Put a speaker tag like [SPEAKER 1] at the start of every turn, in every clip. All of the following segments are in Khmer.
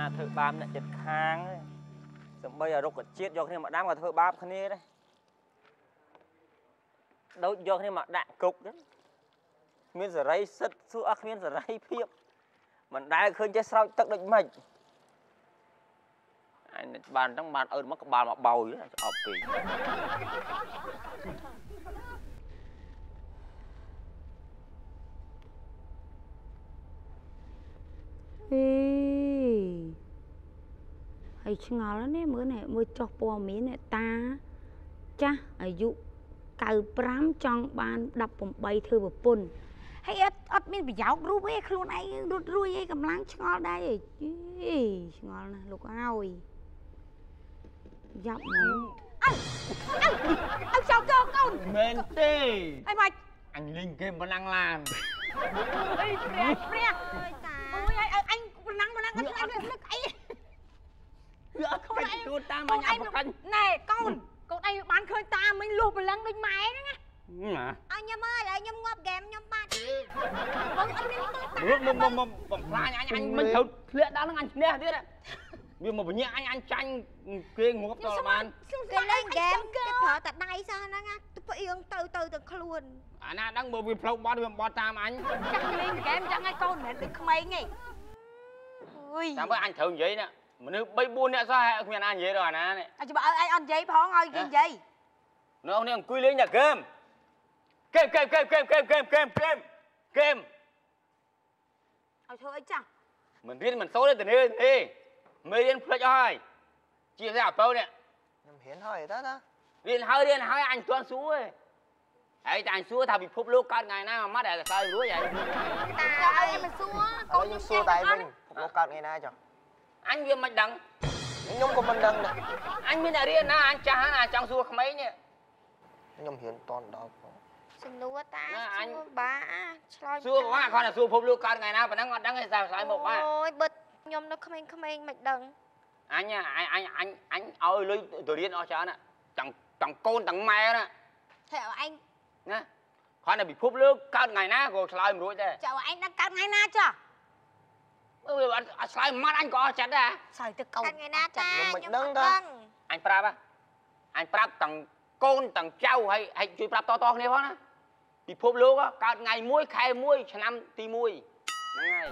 [SPEAKER 1] na thợ bám lại chật khang ấy. Xong bây giờ rục chết do khi mà đám vào thợ bám khăn đấy. Đâu do khi mà đạn cục đấy. Miễn giờ rây sất xuống ác miễn giờ rây phiếp. Mình đai khơi chết sao tắc định mình. Anh bàn trong bàn ơn mất bàn mà bầu dưới là ọp kỳ.
[SPEAKER 2] Hãy ngó lên nè, bữa này mới cho bò mí này ta chá ở dụ cào prám trong ban đập bồng bay thư vào pun hay ớt miên bị giáo rú ấy luôn ấy rút ruồi ấy cầm láng ngó đây ngó nè lục ao dọc nó anh sao cơ con
[SPEAKER 3] men tê
[SPEAKER 2] anh mày
[SPEAKER 3] anh linh game vẫn đang làm
[SPEAKER 2] ôi anh anh
[SPEAKER 3] cô ta mà nhà một canh
[SPEAKER 2] nè con đây bán khơi ta mình luộc một lần đôi máy đó
[SPEAKER 3] nghe
[SPEAKER 4] anh nhâm ơi lại nhâm ngọt game nhâm bạn
[SPEAKER 3] bước anh mình thử lệ đã nó anh nè thế đấy vì mà nhẹ anh tranh kia ngộp cho bạn
[SPEAKER 4] cái lên game cái thợ tại đây sao nó nghe tôi yên từ luôn
[SPEAKER 3] anh đang bờ vì flow bó tam anh
[SPEAKER 2] chắc lên game chắc ngay con mẹ được không mấy nghe ui
[SPEAKER 3] sao với anh thử vậy nè mà nếu bay buôn nè sao khuyên anh vậy rồi nè
[SPEAKER 2] anh bảo anh ăn giấy phong ơi cái gì
[SPEAKER 3] nó ông này quy lên nhà game
[SPEAKER 2] thôi chẳng
[SPEAKER 3] mình riêng mình số lên từ đây đi mới đến play cho hai chia ra bao nè
[SPEAKER 5] hiến hơi đó đó
[SPEAKER 3] điên hơi anh tuân xuống ấy ấy anh xuống thà bị phúc lúc con ngày nào mà mắt để sao lúa vậy
[SPEAKER 4] ta ơi mình xua
[SPEAKER 5] con nhưng xua tay mình lúc cạn ngày nay cho
[SPEAKER 3] anh viên mạch đằng
[SPEAKER 5] nhung của mình đằng này
[SPEAKER 3] anh mới là điên na anh cha là trong xua không mấy nhỉ
[SPEAKER 5] nhung hiến toàn đó
[SPEAKER 4] xin lúa ta xua ba
[SPEAKER 3] xua của con là xua phúc lúc con ngày nào mà đang hay sao sai một quá
[SPEAKER 4] ôi bật nhung nó không mạch đằng
[SPEAKER 3] anh nha anh ơi lưới từ điên nó cho nè chẳng côn chẳng mẹ nè
[SPEAKER 4] theo anh
[SPEAKER 3] nè con này bị phúc lúc con ngày nào rồi sai một đuổi thế
[SPEAKER 4] chào anh đang cắt ngày na chưa
[SPEAKER 3] anh sai mắt anh có chặt à
[SPEAKER 2] sai từ câu
[SPEAKER 4] ngày na ta
[SPEAKER 5] mình nâng đó
[SPEAKER 3] anh prap á anh prap tầng côn tầng trâu hay chui prap to này đó bị phốp lúc á cả ngày muối khai muối năm ti muối ngay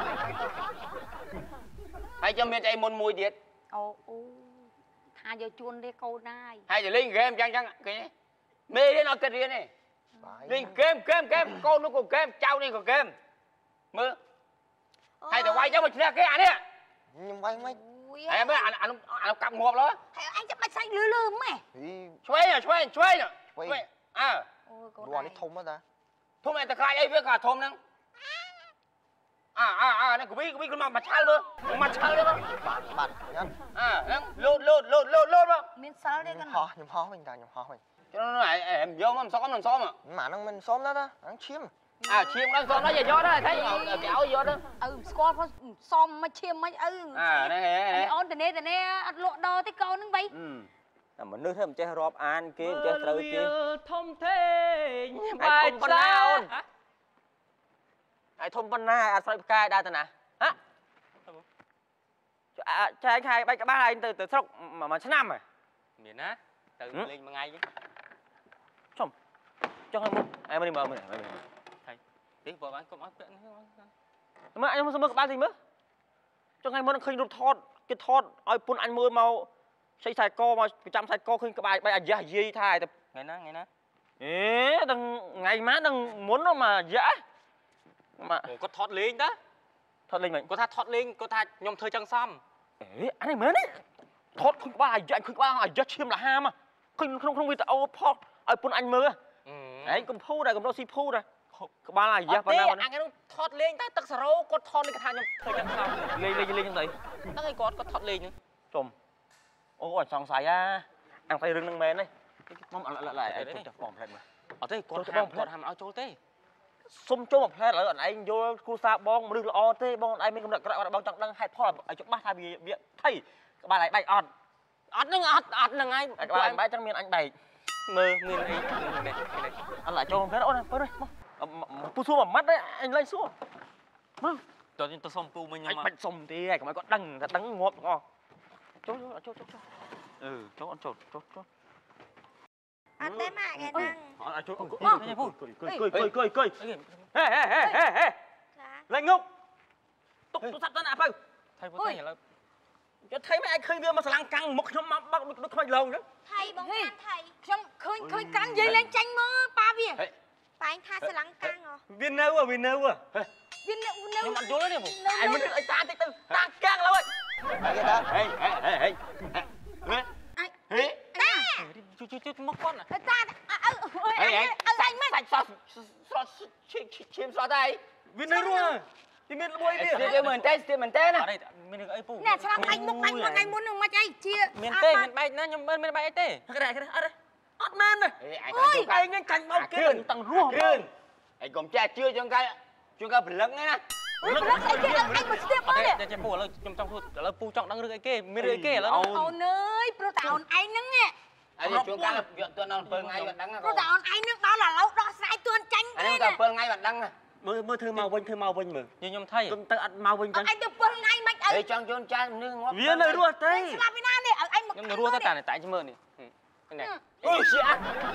[SPEAKER 3] hay cho miền tây môn muối tiệt
[SPEAKER 2] ô tha giờ chuôn đi câu này
[SPEAKER 3] hay giờ lên game chăng cái mê đến nó cái riêng này lên game con nó còn game trâu này còn game mơ hay là quay cho mình ra cái ảnh đấy
[SPEAKER 5] nhưng quay mấy
[SPEAKER 3] em biết anh cặp ngộp đó
[SPEAKER 4] anh chắc mày xanh lư mày
[SPEAKER 3] xoay à
[SPEAKER 5] đùa đi thùng đó ta
[SPEAKER 3] thùng này ta khai ấy biết cả thùng năng này của biết con mà chal luôn mà chal đấy không
[SPEAKER 5] bạn nhân
[SPEAKER 3] lột không
[SPEAKER 2] miếng sál đấy con
[SPEAKER 5] nhầm ho mình ta nhầm ho mình
[SPEAKER 3] cho nó này em vô mà xóm
[SPEAKER 5] mà nó mình xóm đó ăn chiêm
[SPEAKER 3] chiêm đang xóm nó về gió đó thấy kéo gió đó
[SPEAKER 2] squat có xóm mà chiêm mấy
[SPEAKER 3] này
[SPEAKER 2] on từ nè ăn lộn đo tới câu nưng vậy
[SPEAKER 1] mà nước thêm chơi rộp ăn kia chơi trâu kia
[SPEAKER 3] thông thế
[SPEAKER 1] ai thông nào ai thông pan na ai xoay cay đa tên à hả cho anh hai bay cả ba anh từ sốc mà năm à
[SPEAKER 3] miền á từ lên mà ngay chứ
[SPEAKER 1] xong cho hai một em đi mở mình
[SPEAKER 3] thầy tí vợ bán công ác tiện
[SPEAKER 1] mà anh không mơ ba gì nữa cho ngày mới khinh rút thọt cái thọt ơi pun anh mưa màu xây xài co mà chăm xài co khinh cái bài bài à gì thay tập
[SPEAKER 3] ngày na
[SPEAKER 1] ế đừng ngày má đừng muốn nó mà dễ mà
[SPEAKER 3] có thọt lên đó
[SPEAKER 1] thọt lên mình
[SPEAKER 3] có tha thọt lên có tha nhom thơi trăng xăm
[SPEAKER 1] ế anh này mới đấy thọt khinh ba là anh khinh ba là dễ chiêm là ham à không vì tao phọt ơi pun anh mưa đấy cầm phu này cầm đâu xì phu này ba là dễ
[SPEAKER 3] và nào anh nó thọt lên ta tắc sầu có thọt lên cái tha nhom thơi trăng xăm
[SPEAKER 1] lên như vậy
[SPEAKER 3] tắc cái có thọt lên nữa
[SPEAKER 1] chùm ô còn sòng xoài à ăn tay rừng năng mền đấy mong lại chụp bỏng lên mà
[SPEAKER 3] ở đây còn hàm áo trôi thế
[SPEAKER 1] xung cho một phe là anh vô khu xa bong mà đừng là o thế bong anh mình cũng được cái bong trọng đang hay phò là ở chỗ ba thay vì viện thầy bà lại bay ọt ọt là ngay anh bay trong miền anh bày
[SPEAKER 3] mơ miền ấy
[SPEAKER 1] anh lại cho một phe đó này đây pu xua vào mắt đấy anh lên xuống តើទៅសុំពូមិញខ្ញុំបាច់សុំទេកុំឲ្យគាត់ដឹងថាដឹងងាប់ទាំងអស់ចូលចូលចូលអត់ចូលចូល
[SPEAKER 4] អត់ទេម៉ាក់គេហ្នឹង
[SPEAKER 1] អត់ចូលអង្គុយពូគួយហេលេងងប់ទុកទូរស័ព្ទទៅណាបើថៃពូថៃឥឡូវយកថៃមិនអាចឃើញវាមកស្លាំងកាំងមុខខ្ញុំមកបោកដូចខ្មោចឡងចឹង
[SPEAKER 4] ថៃបងបានថៃ
[SPEAKER 2] ខ្ញុំឃើញកាំងនិយាយលេងចាញ់មកប៉ាវា
[SPEAKER 4] ប៉ែងថាស្លាំងកាំងហ៎
[SPEAKER 1] វានៅខ្ញុំអត់យល់ទេពូឯងមិនអីតាតិចទៅតាកាំងឡើយ
[SPEAKER 5] Cái đó.
[SPEAKER 1] ហេជួយមកគាត់
[SPEAKER 2] តាអើអើសាច់មិន
[SPEAKER 3] សាច់សោះឈាមសោះតែ
[SPEAKER 1] វានៅរស់វាមានល្បួយវា
[SPEAKER 3] ស្ទាបមែនទេណា
[SPEAKER 1] អត់ទេមានអីពូ
[SPEAKER 2] ណែឆ្លាមបាញ់មុខថ្ងៃមុននឹងមិនអីជា
[SPEAKER 1] មានទេមានបែកណាខ្ញុំមានបែកអីទេអត់មែនទេ
[SPEAKER 3] អូយ
[SPEAKER 1] ឯងនឹងចាញ់មកគេតាំងរស់
[SPEAKER 3] គ្រឿនឯងកុំចេះជឿជួនកាលព្រលឹងហ្នឹងណា
[SPEAKER 2] អើព្រឹកអីគេអញមកស្ទាបមកនេះ
[SPEAKER 1] តែពូឥឡូវខ្ញុំចង់พูดឥឡូវពូចង់ដឹងរឿងអីគេមានរឿងអីគេឥឡូវ
[SPEAKER 2] អូនអើយព្រោះតែអូនឯងហ្នឹង
[SPEAKER 3] អីជួនកាលយកទន់ដល់7ថ្ងៃបាត់ដឹងណា
[SPEAKER 2] ព្រោះតែអូនឯងហ្នឹងដល់ឥឡូវដោះស្រាយទួនចាញ់
[SPEAKER 3] អានេះដល់7ថ្ងៃបាត់ដឹងណា
[SPEAKER 1] មើលធ្វើមកវិញមើលខ្ញុំថៃទៅអត់មកវិញចឹង
[SPEAKER 2] អញទៅ7ថ្ងៃមិនអី
[SPEAKER 3] អីចង់ជួនចាស់នឹងងាប់
[SPEAKER 1] វានៅរស់ទេ
[SPEAKER 2] ស្លាប់ពីណានេះឲ្យអញមក
[SPEAKER 1] ខ្ញុំនៅរស់តែតែមើលនេះនេះ
[SPEAKER 3] អូជា
[SPEAKER 2] អើ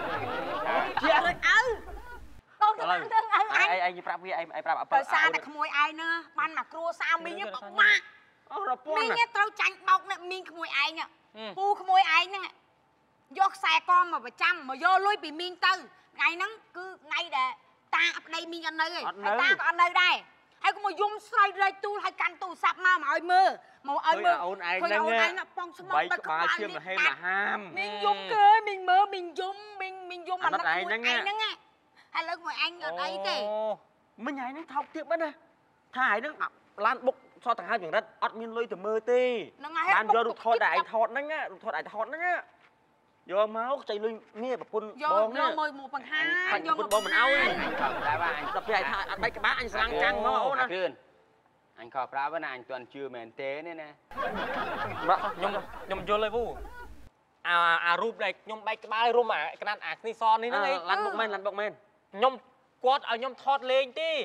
[SPEAKER 2] ដល់ទៅបានទៅឲ្យអញ
[SPEAKER 1] ឯងប្រាប់វាឯងប្រាប់អពើ
[SPEAKER 2] ដោយសារតែក្មួយឯងហ្នឹងបានមកគ្រួសារមីងបោកម៉ាក់
[SPEAKER 1] អូរពន្ធ
[SPEAKER 2] មីងត្រូវចាញ់បោកនេះមីងក្មួយឯងពូក្មួយឯងហ្នឹងយកខ្សែកមកប្រចាំមកយកលុយពីមីងទៅថ្ងៃហ្នឹងគឺថ្ងៃដែលតាប្តីមីងអត់នៅទេហើយតាក៏អត់នៅដែរហើយក៏មកយំស្រែករែកទូលហើយកាន់ទូរស័ព្ទមកឲ្យមើល
[SPEAKER 1] អូនឯងហ្នឹង
[SPEAKER 2] ប៉ងស្មោ
[SPEAKER 1] បែកក្បាលឈាមលហេមលហាម
[SPEAKER 2] មីងយំគេមីងមើលមីងយំអាណិតឯងហ្នឹងហើយលើកមួយអញអត់អីទេ
[SPEAKER 1] មិញឯងហ្នឹងថោកទៀតមែនណាថាឯងហ្នឹងឡានបុកសតដង្ហើមចង្រិតអត់មានលុយទៅមើលទេបានយករូបថតដែលឯងថតហ្នឹងរូបថតឯងថតហ្នឹងយកមកចៃលុយនេះប្រពន្ធបងនេះ
[SPEAKER 2] យកមើលមកបង្ហាញ
[SPEAKER 1] យកប្រពន្ធបងមិនអោយ
[SPEAKER 3] អញខកប្រាប់អញ
[SPEAKER 1] ដល់ពេលឯងថាអត់បែកក្បាលអញស្លាំងកាំងមកអូនណា
[SPEAKER 3] គ្រឿនអញខកប្រាប់ណាអញទាន់ជឿមែនទេនេះណា
[SPEAKER 1] ខ្ញុំយល់ហើយពូអារូបដែលខ្ញុំបែកក្បាលរុំអាក្តាត់អាគ្នាសនេះហ្នឹងឯងឡានបុកមែនខ្ញុំគាត់ឲ្យខ្ញុំថតលេងទេ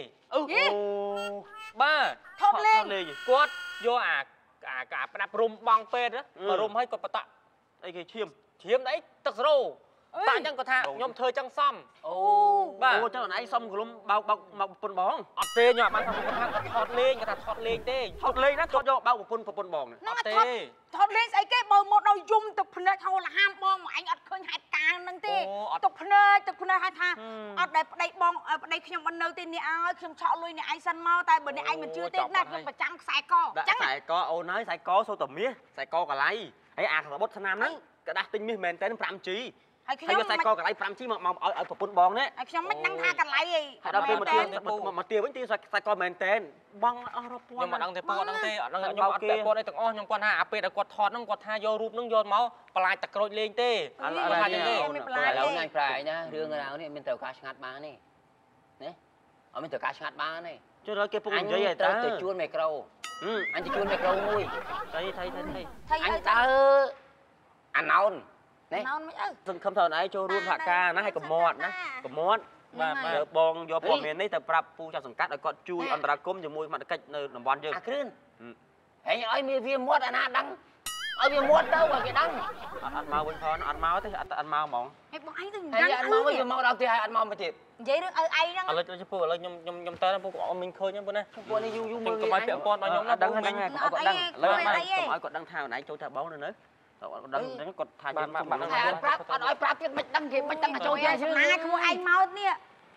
[SPEAKER 1] បាទថតលេងគាត់យកអាផ្ដាប់រុំបងពេទ្យរុំឲ្យគាត់បតអីគេឈាមអីទឹកសេរ៉ូតាអញ្ចឹងគាត់ថាខ្ញុំធ្វើចឹងសមអូបាទអូចឹងឯងសមក្លុំបោកមកប្រពន្ធបងអត់ទេខ្ញុំអត់បានថាគាត់ថតលេងគាត់ថាថតលេងទេថតលេងណាគាត់យកបោកប្រពន្ធបងអត់ទេ
[SPEAKER 2] ថតលេងស្អីគេបើមកដល់យំទឹកភ្នែកហូរលហាមបងមកអញអត់ឃើញហេតុការណ៍ហ្នឹងទេទឹកភ្នែកហើយថាអត់ដែលប្តីបងប្តីខ្ញុំមិននៅទេនេះឲ្យខ្ញុំឆក់លុយនេះឯងសិនមកតែបើនេះឯងមិនជឿទេណាខ្ញុំប្រចាំខ្សែកចឹងខ្សែកអូនហើយខ្សែកសូទៅមាសខ្សែកកឡៃហើយអាក្របត់ឆ្នាំហ្នឹងក៏ដាស់ទិញមាសមែនតើ 5G ហើយខ្ញុំខ្សែកកឡៃ 5G មកឲ្យប្រពន្ធបងនេះហើយខ្ញុំមិនដឹងថាកឡៃអីហើយដល់ពេលមកទៀវិញទីខ្សែកមែនតើបងអស់រាប់ពាន់ខ្ញុំមិនដឹងទេពូអត់ដឹងទេអត់ដឹងខ្ញុំអត់ពាក់ព័ន្ធអីទាំងអស់ខ្ញុំគាត់ថាអាពេលដែលគាត់ថតហ្នឹងគាត់ថាយករូបហ្នឹងយកមកបន្លាចតក្រូចលេងទេអត់ថាទេ
[SPEAKER 3] ឥឡូវណាញ់ប្រែណារឿងរ៉ាវនេះមានត្រូវការឆ្ងាត់បានទេណាអត់មានត្រូវការឆ្ងាត់បានទេ
[SPEAKER 1] ជួយឲ្យគេពុកនិយាយឲ្យតើ
[SPEAKER 3] ទៅជួនមីក្រូអញទៅជួនមីក្រូមួយថៃអញដើរអាណោនណោនមិនអើ
[SPEAKER 1] សង្ឃឹមថាឯងចូលរួមសហការណាឲ្យកមាត់ណាកមាត់បាទបងយកព័ត៌មាននេះទៅប្រាប់ពូចាប់សង្កាត់ឲ្យគាត់ជួយអន្តរាគមន៍ជាមួយសមត្ថកិច្ចនៅតំបន់យើង
[SPEAKER 3] អាគ្រឿនហែងឲ្យមានវាមាត់អាណាដឹងឲ្យវាមាត់ទៅឲ្យគេដឹង
[SPEAKER 1] អត់មកវិញផងអត់មកទេអត់មកហ្មង
[SPEAKER 2] ហេបងឯងទៅ
[SPEAKER 3] ហើយអត់មកវិញមកដល់ទីហើយអត់មកមកទៀត
[SPEAKER 2] និយាយរឿងឲ្យឯងហ្នឹង
[SPEAKER 1] ឥឡូវជួយពូឥឡូវខ្ញុំតើពូអត់មានឃើញហ្នឹងពូណា
[SPEAKER 3] ពួកនេះយូរមើល
[SPEAKER 1] កុំឲ្យពាក់ព័ន្ធដល់ខ្ញុំណាដឹងហ្នឹងហើយកុំឲ្យគាត់ដឹងឥឡូវកុំឲ្យគាត់ដឹងថាអូនឯងចូលថាបងនៅអត់ដឹងហ្នឹងគាត់ថាយើងបាត់ហ្នឹង
[SPEAKER 3] ប្រាប់អត់ឲ្យប្រាប់ទៀតមិនដឹងគេមិនដឹងចូលយ៉ាងជឿ
[SPEAKER 2] ណាក្មួយឯងមកនេះ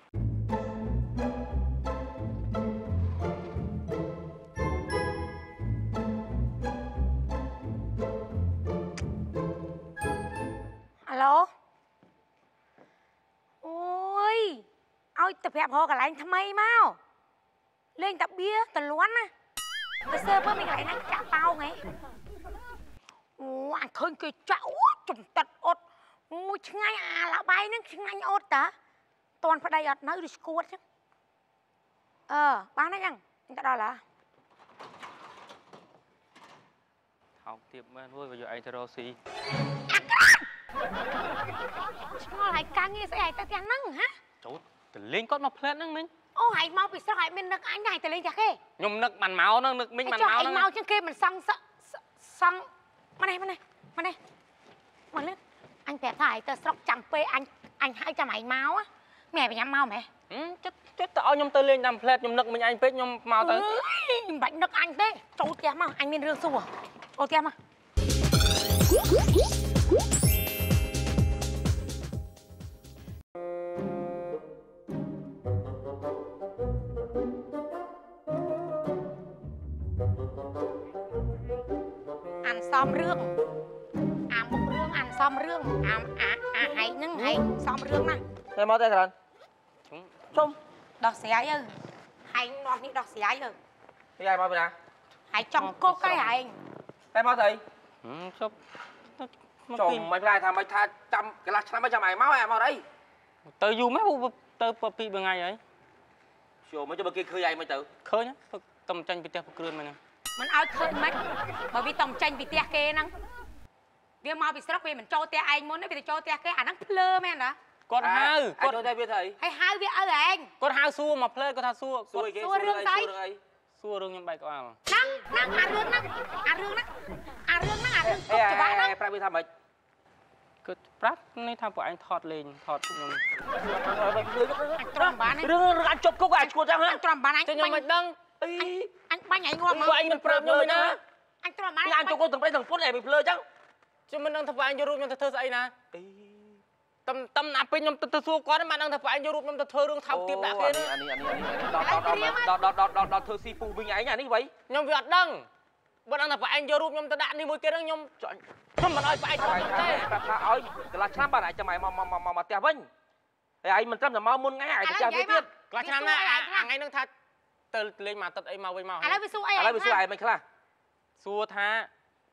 [SPEAKER 2] អាឡូអូយឲ្យទៅប្រាប់ហៅកន្លែងថ្មីមកលេងតាបៀតលន់ណាទៅសើមើលមានកន្លែងណាចាក់ប៉ោងហ៎អូអញឃើញគេចាក់អូចំតិតអត់អូឆ្ងាញ់អាឡាបាយហ្នឹងឆ្ងាញ់អត់តាតន់ប្តីអត់នៅឬស្គួតចឹងបានហើយចឹងទៅដល់ហ៎
[SPEAKER 1] ថោកទៀតមែនវើយកឯងទៅរកស៊ី
[SPEAKER 2] ឆ្ងល់ហើយកាំងងារស្អីឲ្យទៅទាំងហ្នឹងហ៎
[SPEAKER 1] ចូលទៅលេងគាត់មកផ្លែតហ្នឹងមិញ
[SPEAKER 6] ô hãy mau bị sao hãy mình nực anh này từ lên chắc kê
[SPEAKER 3] nhom nực màn máu nó nực mình màn
[SPEAKER 6] cho
[SPEAKER 3] máu
[SPEAKER 6] anh
[SPEAKER 3] nó
[SPEAKER 6] mau chứ kê mình xăng mà này mà lên anh phải thải tờ sọc chăm pê anh hãy cho mày máu á mẹ phải nhắm mau mẹ
[SPEAKER 3] chết tao nhom tới lên làm plate nhom nực mình anh pết nhom mau tới
[SPEAKER 6] bánh nực anh thế trâu tia mà anh miên rương xua ô tia mà ăn xóm rương một rương ăn xóm rương hãy nâng hãy xóm rương nè
[SPEAKER 1] Thế mau tay thằng Trông
[SPEAKER 6] đọc xé ơi hãy nọt đi đọc xé ơi
[SPEAKER 1] Cái ai mau bên nào
[SPEAKER 6] hãy trong cô cái hãy
[SPEAKER 1] Thế mau thầy
[SPEAKER 3] chụp
[SPEAKER 1] Chồng mày lại thằng mày tha trăm cái là trăm mấy trăm mày máu em vào đây
[SPEAKER 3] tới dù mấy vụ tới pi bên ngày ấy
[SPEAKER 1] Chồng mấy cho bên kia khơi ai mày tự
[SPEAKER 3] khơi nhá tầm tranh bị teo cườn mà nè
[SPEAKER 6] mình ơi khơi mấy bởi vì tổng tranh bị tia kê năng việc mau bị sốc về mình cho tia anh muốn nó bị cho tia kê năng plơ men đó
[SPEAKER 3] con hao
[SPEAKER 1] con cho tay biết thầy
[SPEAKER 6] hay hai việc ơi anh
[SPEAKER 3] con hao xua mà play con hao xua
[SPEAKER 1] xua rương nhưng bay có à
[SPEAKER 6] năng ăn rương năng
[SPEAKER 1] cho bạn năng phải biết thằng mày
[SPEAKER 3] cứ prát này tham của anh thọt lên thọt
[SPEAKER 6] anh tròn bán ấy
[SPEAKER 1] rương ăn chụp cốc anh chua chăng hả
[SPEAKER 6] anh tròn bán anh
[SPEAKER 3] cho nhau mày đăng
[SPEAKER 6] anh bánh nhảy ngon mà
[SPEAKER 3] anh mình prát nhau mày nè
[SPEAKER 6] anh tròn bán
[SPEAKER 1] anh cho cô từng bay từng phút này mình lơ chăng
[SPEAKER 3] cho mình đang thập anh vô rụp nhau thơ dậy nè tâm nạp bên nhau từ xua con mà đang thập anh vô rụp nhau thơ rương thảo tiếp đã kia
[SPEAKER 1] đó thơ si phù bình ấy nhà ní vậy
[SPEAKER 3] nhau việt đăng bọn đang thập anh vô rụp nhau ta đạn đi môi kia đang nhau không mà nói phải
[SPEAKER 1] ơi cái là trăm bà này cho mày mà tè vinh ai mình trăm là mau muốn ngay ai cho biết tiếp
[SPEAKER 3] là trăm này ngay đang thật từ lên mà tật ấy mau với mau
[SPEAKER 6] ai với xu ai
[SPEAKER 1] mày khá
[SPEAKER 3] xua tha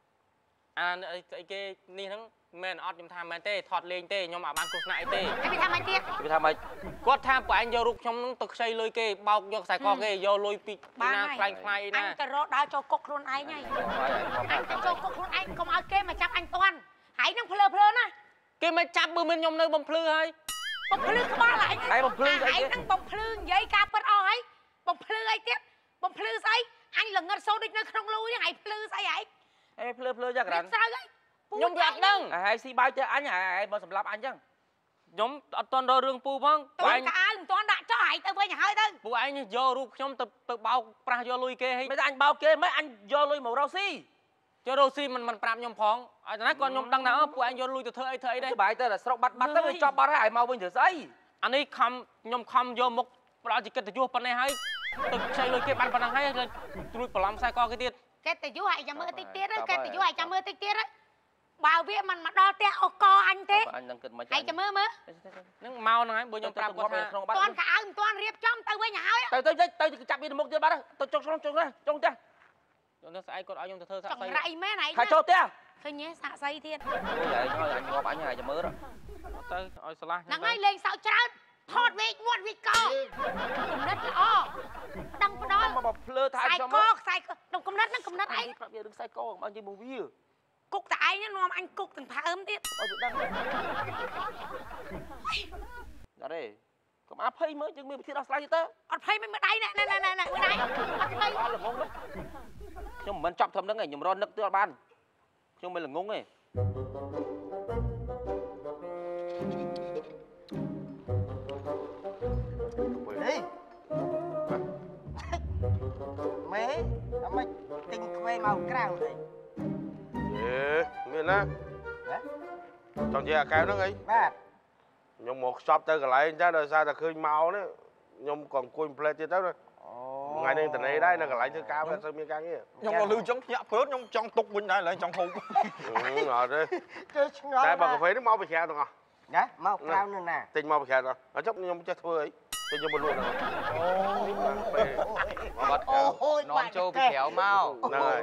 [SPEAKER 3] cái ni thằng men ọt nhom tham men tê thọt lên tê nhom ở ban cột nại tê
[SPEAKER 6] anh bị tham anh tiếc
[SPEAKER 1] bị tham mày
[SPEAKER 3] quát tham của anh vô rục trong tực xây lôi kê bao vô sài co kê vô lôi pi na khai na
[SPEAKER 6] anh tờ rốt đã cho cục luôn ai nhảy anh cho cục luôn anh không ai kê mà chắc anh toàn hãy năng phơ nè
[SPEAKER 3] kê mà chắp bự mình nhom nơi bầm phơ hay
[SPEAKER 6] bầm phơ có ba lại
[SPEAKER 1] hãy bầm phơ
[SPEAKER 6] hãy năng bầm phơ giấy cá bớt oi bầm phơ ai tiếc bầm phơ say anh là ngân sâu đích nó không lui hãy phơ say hãy
[SPEAKER 1] em phơ chắc rằng
[SPEAKER 6] sao đấy
[SPEAKER 3] nhom giọt đăng
[SPEAKER 1] hay si bao cho anh ai bao sầm lấp anh chăng
[SPEAKER 3] nhom toàn đôi rương pu vâng
[SPEAKER 6] toàn cả anh toàn đã cho hãy tới với nhà hơi thôi
[SPEAKER 3] bu anh vô rục nhom tự bao pra vô lôi kê hay
[SPEAKER 1] mấy anh bao kê mấy anh vô lôi màu rau si
[SPEAKER 3] cho rau si mình prap nhom phong nói con nhom đăng nào bu anh vô lôi từ thơ ấy đây
[SPEAKER 1] bài tên là sọc bắt tới cho bắt ai mau bên thử giấy
[SPEAKER 3] anh ấy nhom vô một đó chỉ cần từ vua phần này hay từ xây lôi kê ban phần năng hay rồi tụi bỏ làm sai co cái tiết
[SPEAKER 6] cái từ vua hãy cho mưa tích tiết đó cái từ vua hãy cho mưa tích tiết đó bao việc mình mà đo teo co anh thế hãy cho mưa
[SPEAKER 3] nhưng mau nói bữa nhom prap
[SPEAKER 6] toàn cả anh toàn riệp trong tới với nhà hơi
[SPEAKER 1] tới chặt đi một tiếng bắt tôi trong ra
[SPEAKER 3] nó sẽ ai còn ai nhom thơ
[SPEAKER 6] chẳng rậy mấy này
[SPEAKER 1] khai cho tia
[SPEAKER 6] thôi nhé xạ say thiên
[SPEAKER 1] vậy thôi anh ngọc anh này cho mưa đó
[SPEAKER 3] tới ôi sala
[SPEAKER 6] nắng ngay lên sao trơn thọt về muộn vì co cầm đất là o đăng vào đó
[SPEAKER 1] mà bọc lơ thay
[SPEAKER 6] sai
[SPEAKER 1] cho
[SPEAKER 6] co đồng cầm đất ấy
[SPEAKER 1] đừng sai co bao nhiêu bù vi
[SPEAKER 6] cục tại nhá nom anh cục từng phá ấm tiết
[SPEAKER 1] đó đây có áp hay mới chừng mình thi đào slide tớ
[SPEAKER 6] ọt phay mình đây này bữa nay
[SPEAKER 1] đó là ngon đấy nhưng mình chọc thầm đó ngày nhầm ron nước tưa ban nhưng mình là ngon này
[SPEAKER 5] đi mẹ mày tinh quay màu cào đây
[SPEAKER 7] miền á còn gì à kêu nó nghĩ nhung một shop tới cái lại chắc rồi sao ta khơi mau nữa nhung còn quên plate tới rồi ngày nay tình này đây là cái lại thứ cao là sao miền căng kia
[SPEAKER 8] nhung là lưu chống nhấp phớt nhung trong tục bên này lại trong hộp
[SPEAKER 7] rồi đấy đây bà cà phê nó mau bị khẹo rồi
[SPEAKER 5] nhá mau cào nữa nè
[SPEAKER 7] tình mau bị khẹo rồi ở chốc nhung chết thôi ấy tình nhung một luôn rồi
[SPEAKER 5] non châu bị khéo mau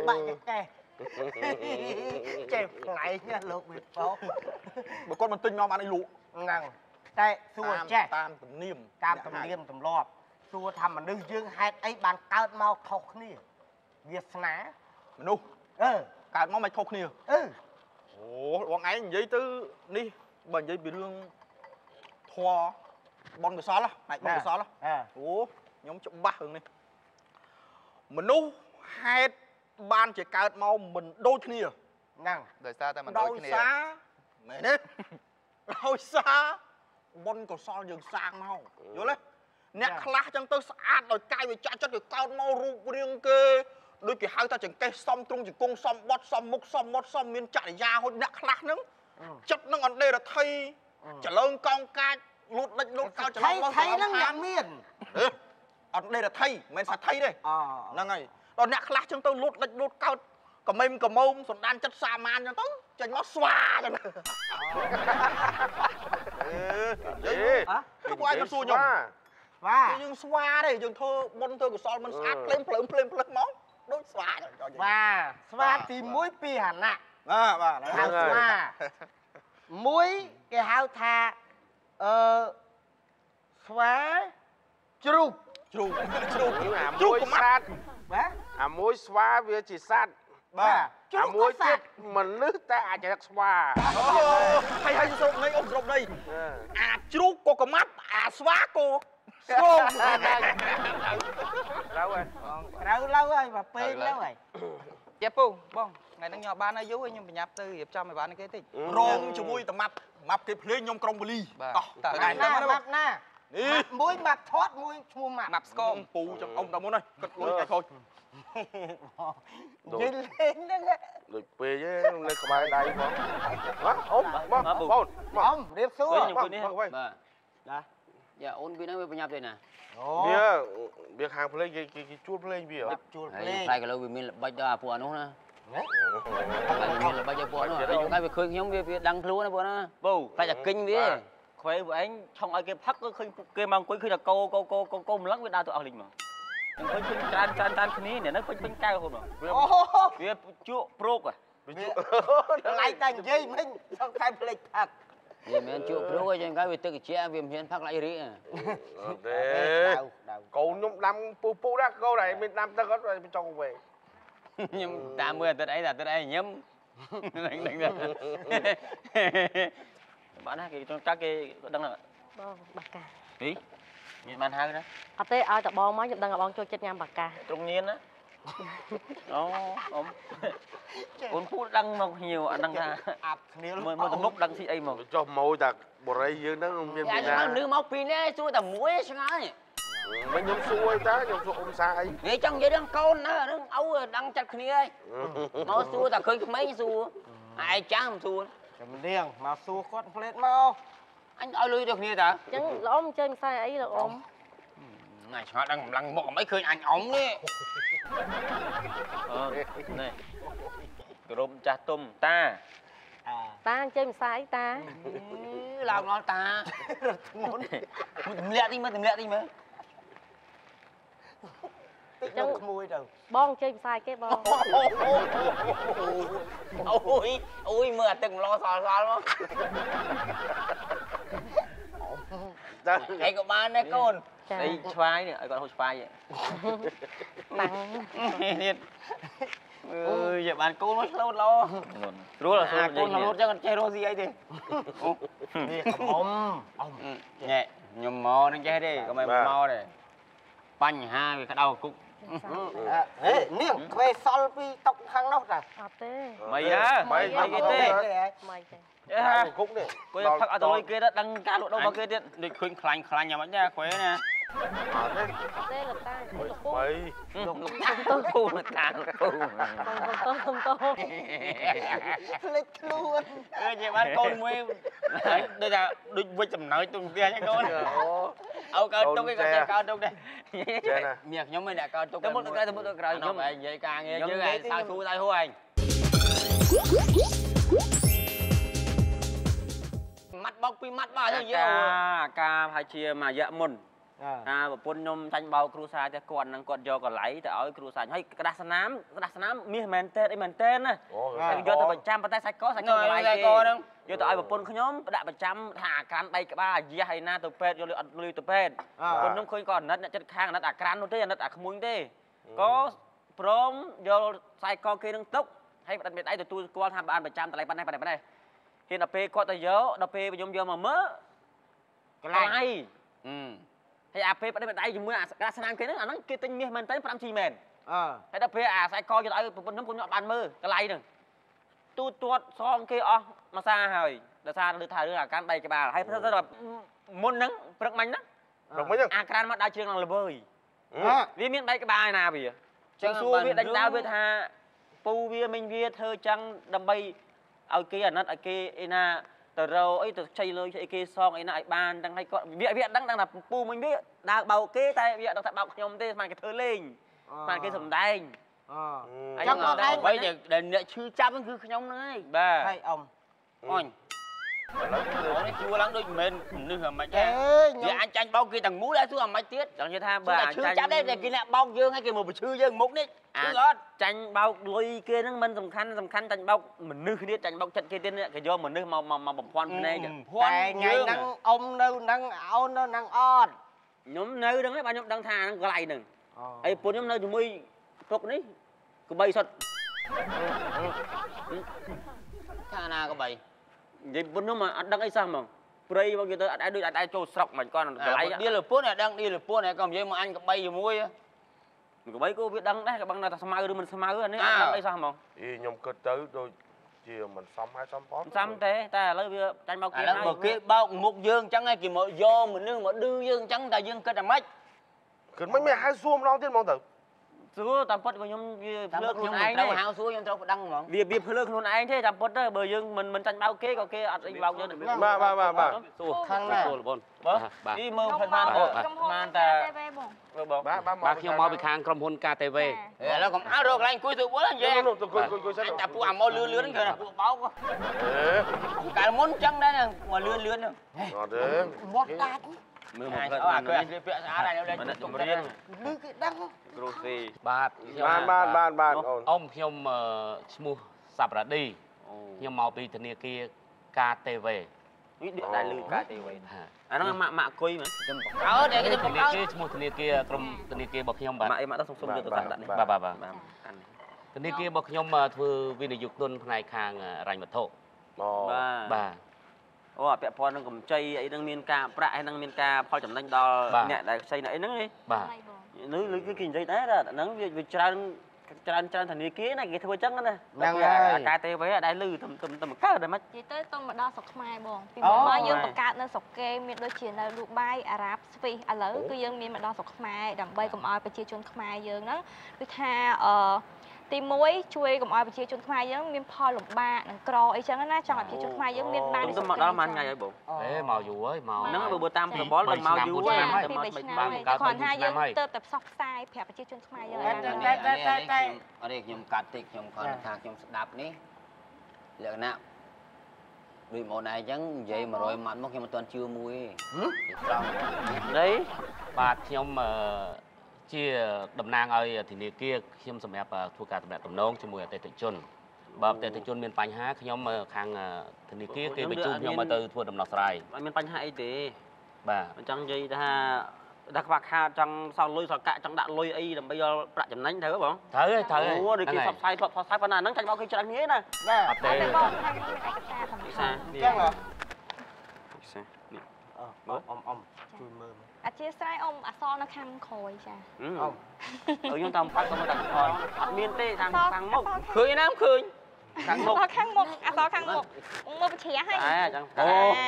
[SPEAKER 5] chơi ngày nha lục biệt phố
[SPEAKER 8] bà con mình tinh nhau bạn ấy lụ
[SPEAKER 5] ngằng đây xua che
[SPEAKER 8] tam tầm niêm
[SPEAKER 5] tầm lọp xua thầm mà đương dương hai ấy bàn cao mau khóc nè Việt ná
[SPEAKER 8] nu cả nó mày khóc nè ủa bọn ấy giấy tư đi bằng giấy bị lương thoa bon bị xóa lá mày bon bị xóa lá ủa nhóm chụp bắt hướng này mình nu hai ban chỉ cao mau mình đôi kia
[SPEAKER 5] năng
[SPEAKER 8] đời xa ta mình đôi xa mẹ đấy đôi xa bôn cổ so dừng sang mau vô lấy nè khá chẳng tới sát rồi cay về cha chất cái cao mau ru riêng kê đôi cái hai ta chẳng cây xong trung chỉ cung xong bót xong múc xong mót xong miên chạy ra hồi nè khá nứng chất nó còn đây là thay trả lương con ca lút đánh lút cao trả lương
[SPEAKER 5] thấy nó ngạn miền
[SPEAKER 8] ở đây là thay mình phải thay đây là ngày rồi nè khá chẳng tới lút đánh lút cao cầm mềm cầm mông còn đan chất xa man cho tới chẳng nó xoa cho nè không có ai mà xua nhung
[SPEAKER 5] và
[SPEAKER 8] nhưng xoa đây dừng thơ bôn thơ của son mình sát lên món đốt xoa
[SPEAKER 5] và xoa thì muối pi hẳn ạ
[SPEAKER 8] và
[SPEAKER 5] hào xoa muối cái hào thà xoa chụp
[SPEAKER 7] muối sát
[SPEAKER 5] bé
[SPEAKER 7] muối xoa với chỉ sát
[SPEAKER 5] ba
[SPEAKER 7] muối chết mình nước ta chỉ đặt xoa
[SPEAKER 8] hay sốt này ông rộng đây chúc cô có mắt xoa cô xôm
[SPEAKER 5] lâu rồi mà pin lâu rồi
[SPEAKER 9] Dạ phu, bông, ngày đang nhỏ ba nó dấu nhưng mà nhập từ hiệp cho mày bán cái tí.
[SPEAKER 8] rong cho mui tầm mập cái plei nhom krong bali
[SPEAKER 5] mập na muối mập thoát muối chua mập
[SPEAKER 9] Mập scom.
[SPEAKER 8] pù trong ông tao muốn đây cất lối cái thôi
[SPEAKER 5] lên lên lên
[SPEAKER 7] được về với lên cái bài đây
[SPEAKER 5] ông điệp xuống
[SPEAKER 3] Dạ ôn bên đó bên nhập đây nè.
[SPEAKER 7] việc hàng play cái chuột play gì hả?
[SPEAKER 5] chuột
[SPEAKER 3] Đây
[SPEAKER 5] lên
[SPEAKER 3] cái lâu mình bây giờ phụ nó nè. Mình là bây giờ phụ nó. Đây cái việc khơi nhóm việc đăng luôn nè phụ nó.
[SPEAKER 1] Bù
[SPEAKER 3] Phải là kinh với.
[SPEAKER 1] khỏe của anh trong ai cái phắc cái mang cuối khi là cô lắc với đa tụi linh mà khơi tràn cái này nó khơi cao hơn mà việc chúa pro à
[SPEAKER 5] lại thành dây mình không phải lịch thật
[SPEAKER 3] Vậy mà chụp pro cho cái việc tự chia viêm hiến phát lại rí.
[SPEAKER 7] Thế cậu nhung năm pu đó câu này mình năm ta có rồi mình cho cậu về
[SPEAKER 3] Nhưng 80 tới đấy là tới đây nhấm.
[SPEAKER 1] bạn hai cái các cái đăng là
[SPEAKER 6] bạc ca
[SPEAKER 1] ý nhìn bạn hai đó
[SPEAKER 6] ở đây ai tập bong mới đang bong cho chết nhang bạc ca
[SPEAKER 1] trung niên á đó ông cuốn phút đăng mà nhiều anh đăng ra mới tầm lúc đăng thị ấy mà
[SPEAKER 7] cho mồi đặt bò rây dương đó không
[SPEAKER 3] Dạ nhưng mà nữ mọc pin đấy xui tầm muối sao ấy.
[SPEAKER 7] mấy nhóm xuôi ta nhóm xuôi ôm xa ấy
[SPEAKER 3] Vậy trong vậy đang con nó đang ấu đang chặt kia ấy. Nó xui ta khơi mấy xui. Ai chán xui.
[SPEAKER 5] mình điên mà xua con plate mau
[SPEAKER 3] Anh ai lui được như ta?
[SPEAKER 6] chẳng lỗ chơi sai ấy là ôm
[SPEAKER 3] Này họ đang lăn một mấy khơi anh ổng đi.
[SPEAKER 1] này rôm cha tôm ta
[SPEAKER 6] ta chơi sai ta
[SPEAKER 3] Làm nó ta. Tìm lẹ đi mà.
[SPEAKER 5] chẳng mùi đâu
[SPEAKER 6] bong chơi sai cái bong
[SPEAKER 3] Ôi mưa từng lo xò luôn. Hay của ba nè con.
[SPEAKER 1] đây xoay này còn không xoay vậy
[SPEAKER 6] bằng
[SPEAKER 3] Vậy bạn cô nó lâu lo.
[SPEAKER 1] rúa là
[SPEAKER 3] Con nó lốt cho con chơi rô gì ấy thì.
[SPEAKER 5] ông
[SPEAKER 3] Nhẹ, nhầm mò nó chơi đi, có mày mò đây. Bánh ha vì cái đầu cục.
[SPEAKER 5] niềng về sol pi tóc thằng đâu rồi
[SPEAKER 6] ở đây
[SPEAKER 1] mày á mày cái tê
[SPEAKER 6] mày
[SPEAKER 7] khúc đi
[SPEAKER 1] coi phắc ở tôi kia đó đăng ca lộ đâu mà kia điện
[SPEAKER 3] Đi khuyên khăn nhà bánh ra khỏe nè.
[SPEAKER 6] đây là ta là cô
[SPEAKER 7] mày
[SPEAKER 1] cô là ca
[SPEAKER 6] không tô
[SPEAKER 5] lịch luôn
[SPEAKER 3] Chị bán con mới. Đây là đi với chầm nợ tụi kia nhá con. Cao tung cái cao tung đây. Miệt nhóm mình đã cao tung.
[SPEAKER 1] Tao muốn được cái
[SPEAKER 3] Nó vậy vậy càng nghe chứ anh sao xui tay hô anh. Mắt bóc pi mắt bao nhiêu
[SPEAKER 1] ca hai chia mà dạ mồn và pôn nhom thanh bao cru sa cho con do còn lấy thì ở cru sa hay cái đá sám mi men tên á do tao bạch trăm tay sạch có lại do tao ai pôn khơi nhóm đã bạch trăm thả can đây cái ba gì hay na tụi pet do lui tụi pet pôn nhom khơi còn nát chất khang nát can nó thế nát không thế có prom do sai co kia đang tốc hay đặc biệt đây tụi tôi quan tham ban bạch trăm tại đây bên này hiện là p có tay dớ đập p nhom mà mớ cái này ហើយអាពេលបដិបត្តិដៃជាមួយអាការស្នាមគេហ្នឹងអាហ្នឹងគេទិញមាសមែនតើ 5G មែន
[SPEAKER 5] Ờ.
[SPEAKER 1] ហើយដល់ពេលអាខ្សែកយកឲ្យប្រពន្ធខ្ញុំខ្ញុំអត់បានមើលកន្លែងហ្នឹងទូទាត់សងគេអស់មួយសាហើយដោយសារលើថារឿងអាការដៃក្បាលហើយព្រោះថាមុនហ្នឹងព្រឹកមិញហ្នឹង
[SPEAKER 7] Được mấy nhá.
[SPEAKER 1] អាក្រានមកដើរជើងឡើងល្វើយ
[SPEAKER 5] Ờ.
[SPEAKER 1] វាមានដៃក្បាលឯណាវាចឹងសួរវាដេញដើរវាថាពូវាមិញវាធ្វើចឹងដើម្បីឲ្យគេអាណិតឲ្យគេអីណាទៅរកអីទៅខ្ចីលុយអីគេសងអីណាឲ្យបានទាំងឲ្យគាត់វាដឹងថាពូមិញវាដើរបោកគេតែវាអត់ដឹងថាបោកខ្ញុំទេស្មានគេធ្វើលេងស្មានគេសំដែង
[SPEAKER 5] Ờ.
[SPEAKER 1] ចឹង
[SPEAKER 3] ចាំ
[SPEAKER 1] អ
[SPEAKER 3] អ
[SPEAKER 1] ត់
[SPEAKER 3] ត់
[SPEAKER 1] ដែរ
[SPEAKER 3] អ្វីដែលអ្នកឈឺចាប់ហ្នឹងគឺខ្ញុំហ្នឹងឯង
[SPEAKER 1] បាទ
[SPEAKER 5] Hay ông.
[SPEAKER 3] អញអូនេះជួឡើងដូចមិនមែនមនុស្សអាម៉េចទេ
[SPEAKER 5] Ê,
[SPEAKER 3] វា
[SPEAKER 5] nhông.
[SPEAKER 3] អញចាញ់បោកគេទាំងមូលដែរសួរអាម៉េចទៀត
[SPEAKER 1] ចង់និយាយថា
[SPEAKER 3] បើ
[SPEAKER 1] បើ
[SPEAKER 3] ឈឺចាប់ដែរតែគេអ្នកបោកយើងហើយគេមកបញ្ឈឺយើងមុខនេះឈឺអត់
[SPEAKER 1] ចាញ់បោកលុយគេហ្នឹងមិនសំខាន់ចាញ់បោកមនុស្សគ្នាចាញ់បោកចិត្តគេទៀតនេះគេយកមនុស្សមកបំភាន់ភ្នែក
[SPEAKER 5] Tại ngày nắng ông đâu nắng áo nó nắng on.
[SPEAKER 1] ខ្ញុំនៅហ្នឹងហើយបាទខ្ញុំដឹងថាហ្នឹងកន្លែងហ្នឹង
[SPEAKER 5] Ờ.
[SPEAKER 1] ហើយពុនខ្ញុំនៅជាមួយពុកនេះក្បីសុទ្ធ
[SPEAKER 3] ថាណាក៏បី
[SPEAKER 1] និយាយពុនខ្ញុំអត់ដឹងអីសោះហ្មងព្រៃមកនិយាយទៅអត់ដែរដូចអត់ដែរចូលស្រុកមិនគាត់កន្លែង
[SPEAKER 3] ឌីលពួនអាដឹងឌីលពួនហើយក៏និយាយមកអញក៏បីជាមួយ
[SPEAKER 1] ក្បីគូវាដឹងដែរក៏ដឹងថាស្មៅឬមិនស្មៅអានេះអត់ដឹងអីសោះហ្មង
[SPEAKER 7] Ý nhom cất tới đôi chia mình xong hay xong bó.
[SPEAKER 1] សំទេតែឥឡូវវាចាញ់បោកគេ
[SPEAKER 3] ឥឡូវមកគេបោកមុខយើងអញ្ចឹងឯងគេមកយកមនុស្សមកឌឺយើងអញ្ចឹងតែយើងគិតអាម៉េច
[SPEAKER 7] Cứ mấy mẹ hai xuông nó tiên mong tử.
[SPEAKER 1] សួរតាមពិតរបស់ខ្ញុំវា
[SPEAKER 3] តាម
[SPEAKER 1] ភ្លើ
[SPEAKER 3] ខ្ញុំ
[SPEAKER 1] ខ្លួន
[SPEAKER 3] មិន
[SPEAKER 1] ឯង
[SPEAKER 3] ត្រូវហៅសួរខ្ញុំត្រូវប្តឹងហ្មង
[SPEAKER 1] វាភ្លើខ្លួនឯងទេតាមពិតទៅបើយើងមិនចាញ់បោកគេក៏គេអត់អីបោកយើង
[SPEAKER 7] Bà.
[SPEAKER 1] សួរ
[SPEAKER 5] Thằng này.
[SPEAKER 1] សួរលបងនេះមើលផ្លែបានបានតែមើលបង
[SPEAKER 7] Bà
[SPEAKER 10] ខ្ញុំមកពីខាងក្រុមហ៊ុន KTV
[SPEAKER 3] ឥឡូវកុំអើរកកន្លែងអង្គុយទៅបុលនិយាយ
[SPEAKER 7] Nó tôi coi
[SPEAKER 3] អញ
[SPEAKER 7] sao.
[SPEAKER 3] តែពួកអាមកលឿនហ្នឹងគឺថាពួកបោក
[SPEAKER 7] Ê.
[SPEAKER 3] កាលមុនអញ្ចឹងដែរមកលឿនហ្នឹង
[SPEAKER 7] Ngọt thế.
[SPEAKER 5] Mót đát.
[SPEAKER 1] មើល
[SPEAKER 3] អ
[SPEAKER 1] មក
[SPEAKER 3] ញ
[SPEAKER 1] ផ្លែ
[SPEAKER 3] អត់
[SPEAKER 1] បាន
[SPEAKER 3] អាគេពាក់ស្អាតហើយលេង
[SPEAKER 1] មិន
[SPEAKER 3] ទុ
[SPEAKER 1] ជំ
[SPEAKER 3] ំ
[SPEAKER 1] រៀន
[SPEAKER 5] Lư cái đăng.
[SPEAKER 1] គ្រូស៊ី
[SPEAKER 10] បាទខ្ញុំ
[SPEAKER 7] Ban. Ôn.
[SPEAKER 10] អ៊ំខ្ញុំឈ្មោះសាប់រ៉ាឌីខ្ញុំមកពីធនាគារ KTV
[SPEAKER 1] នេះដែលលឺកាទេវិញអាហ្នឹងម៉ាក់គុយមែន
[SPEAKER 3] ខ្ញុំបង្កើតតែគេ
[SPEAKER 10] ធ
[SPEAKER 3] បង្
[SPEAKER 10] នា
[SPEAKER 3] កើត
[SPEAKER 10] គារឈ្មោះធនាគារក្រុមធនាគាររបស់ខ្ញុំបាទ
[SPEAKER 1] ម៉ាក់អីម៉ាក់ទៅសុំយកទៅដាក់នេះ
[SPEAKER 10] បាទ
[SPEAKER 1] កាន់នេះ
[SPEAKER 10] ធនាគាររបស់ខ្ញុំធ្វើវិនិយោគទុនផ្នែកខាងរ៉ាញ់វត្ថុ
[SPEAKER 7] Ồ.
[SPEAKER 1] បាទ
[SPEAKER 10] បាទ
[SPEAKER 1] អូអាពាក់ព័ន្ធនឹងកម្ចីអីហ្នឹងមានការប្រាក់ហើយនឹងមានការផលចំណេញដល់អ្នកដែលខ្ចីនៅអីហ្នឹង
[SPEAKER 10] បាទ
[SPEAKER 1] នៅលើគេនិយាយដែរអាហ្នឹងវាច្រើនធនាគារណាគេធ្វើអញ្ចឹងណា
[SPEAKER 5] ហ្នឹងហើយ
[SPEAKER 1] អាការទេវដែរលឺទៅកើតតែមិន
[SPEAKER 6] និយាយទៅទៅមកដល់ស្រុកខ្មែរបងពី
[SPEAKER 5] អូ
[SPEAKER 6] មុនមកយើងបង្កើតនៅស្រុកគេមានដូចជានៅឌូបៃអារ៉ាប់ស្វីសឥឡូវគឺយើងមានមកដល់ស្រុកខ្មែរដើម្បីកុំឲ្យប្រជាជនខ្មែរយើងហ្នឹងគឺថាទី1ជួយកុំឲ្យប្រជាជនខ្មែរយើងមានផលលំបាកនិងក្រអីចឹងណាចង់ឲ្យប្រជាជនខ្មែរយើងមានបាន
[SPEAKER 1] ទៅមកដល់មួយថ្ងៃហើយបង
[SPEAKER 10] អេមកយូរហើយមក
[SPEAKER 1] ហ្នឹងបើតាមរបបដល់មកយូរ
[SPEAKER 6] ចា
[SPEAKER 1] ហើយ
[SPEAKER 6] ពី
[SPEAKER 1] មក
[SPEAKER 6] 3
[SPEAKER 1] មិន
[SPEAKER 6] ឆ្នាំ
[SPEAKER 1] បាន
[SPEAKER 6] ហើយគ្រាន់ថាយើងទៅតែផ្សព្វផ្សាយប្រាប់ប្រជាជនខ្មែរយើងឲ្យដឹង
[SPEAKER 3] អត់ទេខ្ញុំកាត់តិចខ្ញុំគាត់ថាខ្ញុំស្ដាប់នេះលក្ខណៈដូចមកណៃអញ្ចឹងនិយាយ100ម៉ាត់មកខ្ញុំមិនទាន់ជឿមួយទេត្រង់
[SPEAKER 1] នេះ
[SPEAKER 10] បាទខ្ញុំជាតំណាងឲ្យធនាគារខ្ញុំសម្រាប់ធ្វើការតំណែងតំណងជាមួយអតិថិជនបើអតិថិជនមានបញ្ហាខ្ញុំខាងធនាគារគេបញ្ជូនខ្ញុំមកទៅធ្វើដំណោះស្រាយ
[SPEAKER 1] អត់មានបញ្ហាអីទេ
[SPEAKER 10] បាទ
[SPEAKER 1] អញ្ចឹងនិយាយថាដាក់ខ្វះខាតចង់សល់លុយសល់កាក់ចង់ដាក់លុយអីដើម្បីយកប្រាក់ចំណេញត្រូវបង
[SPEAKER 10] ត្រូវហើយ
[SPEAKER 1] អូដូចគេផ្សព្វផ្សាយប៉ុណ្ណាហ្នឹងចាញ់មកគេច្រើនងាយណា
[SPEAKER 10] អត់ទេ
[SPEAKER 6] តែបងថាមានឯកសារធំ
[SPEAKER 1] ពិសា
[SPEAKER 5] Chắc là.
[SPEAKER 1] ពិសានេះ
[SPEAKER 5] Ông. Chui mơ.
[SPEAKER 6] អធិស្ឋានអ៊ំអសរនៅខាងក្រោយចា
[SPEAKER 1] អូខ្ញុំតាមប៉ាត់ទៅមកដាក់ខអត់មានទេខាងមុខ
[SPEAKER 3] ឃើញណាឃើញ
[SPEAKER 1] ខាងមុខ
[SPEAKER 6] អសរខាងមុខអសរខាងមុខមើលបញ្ជ្រាហើយ
[SPEAKER 1] អញ្ចឹង
[SPEAKER 3] អូ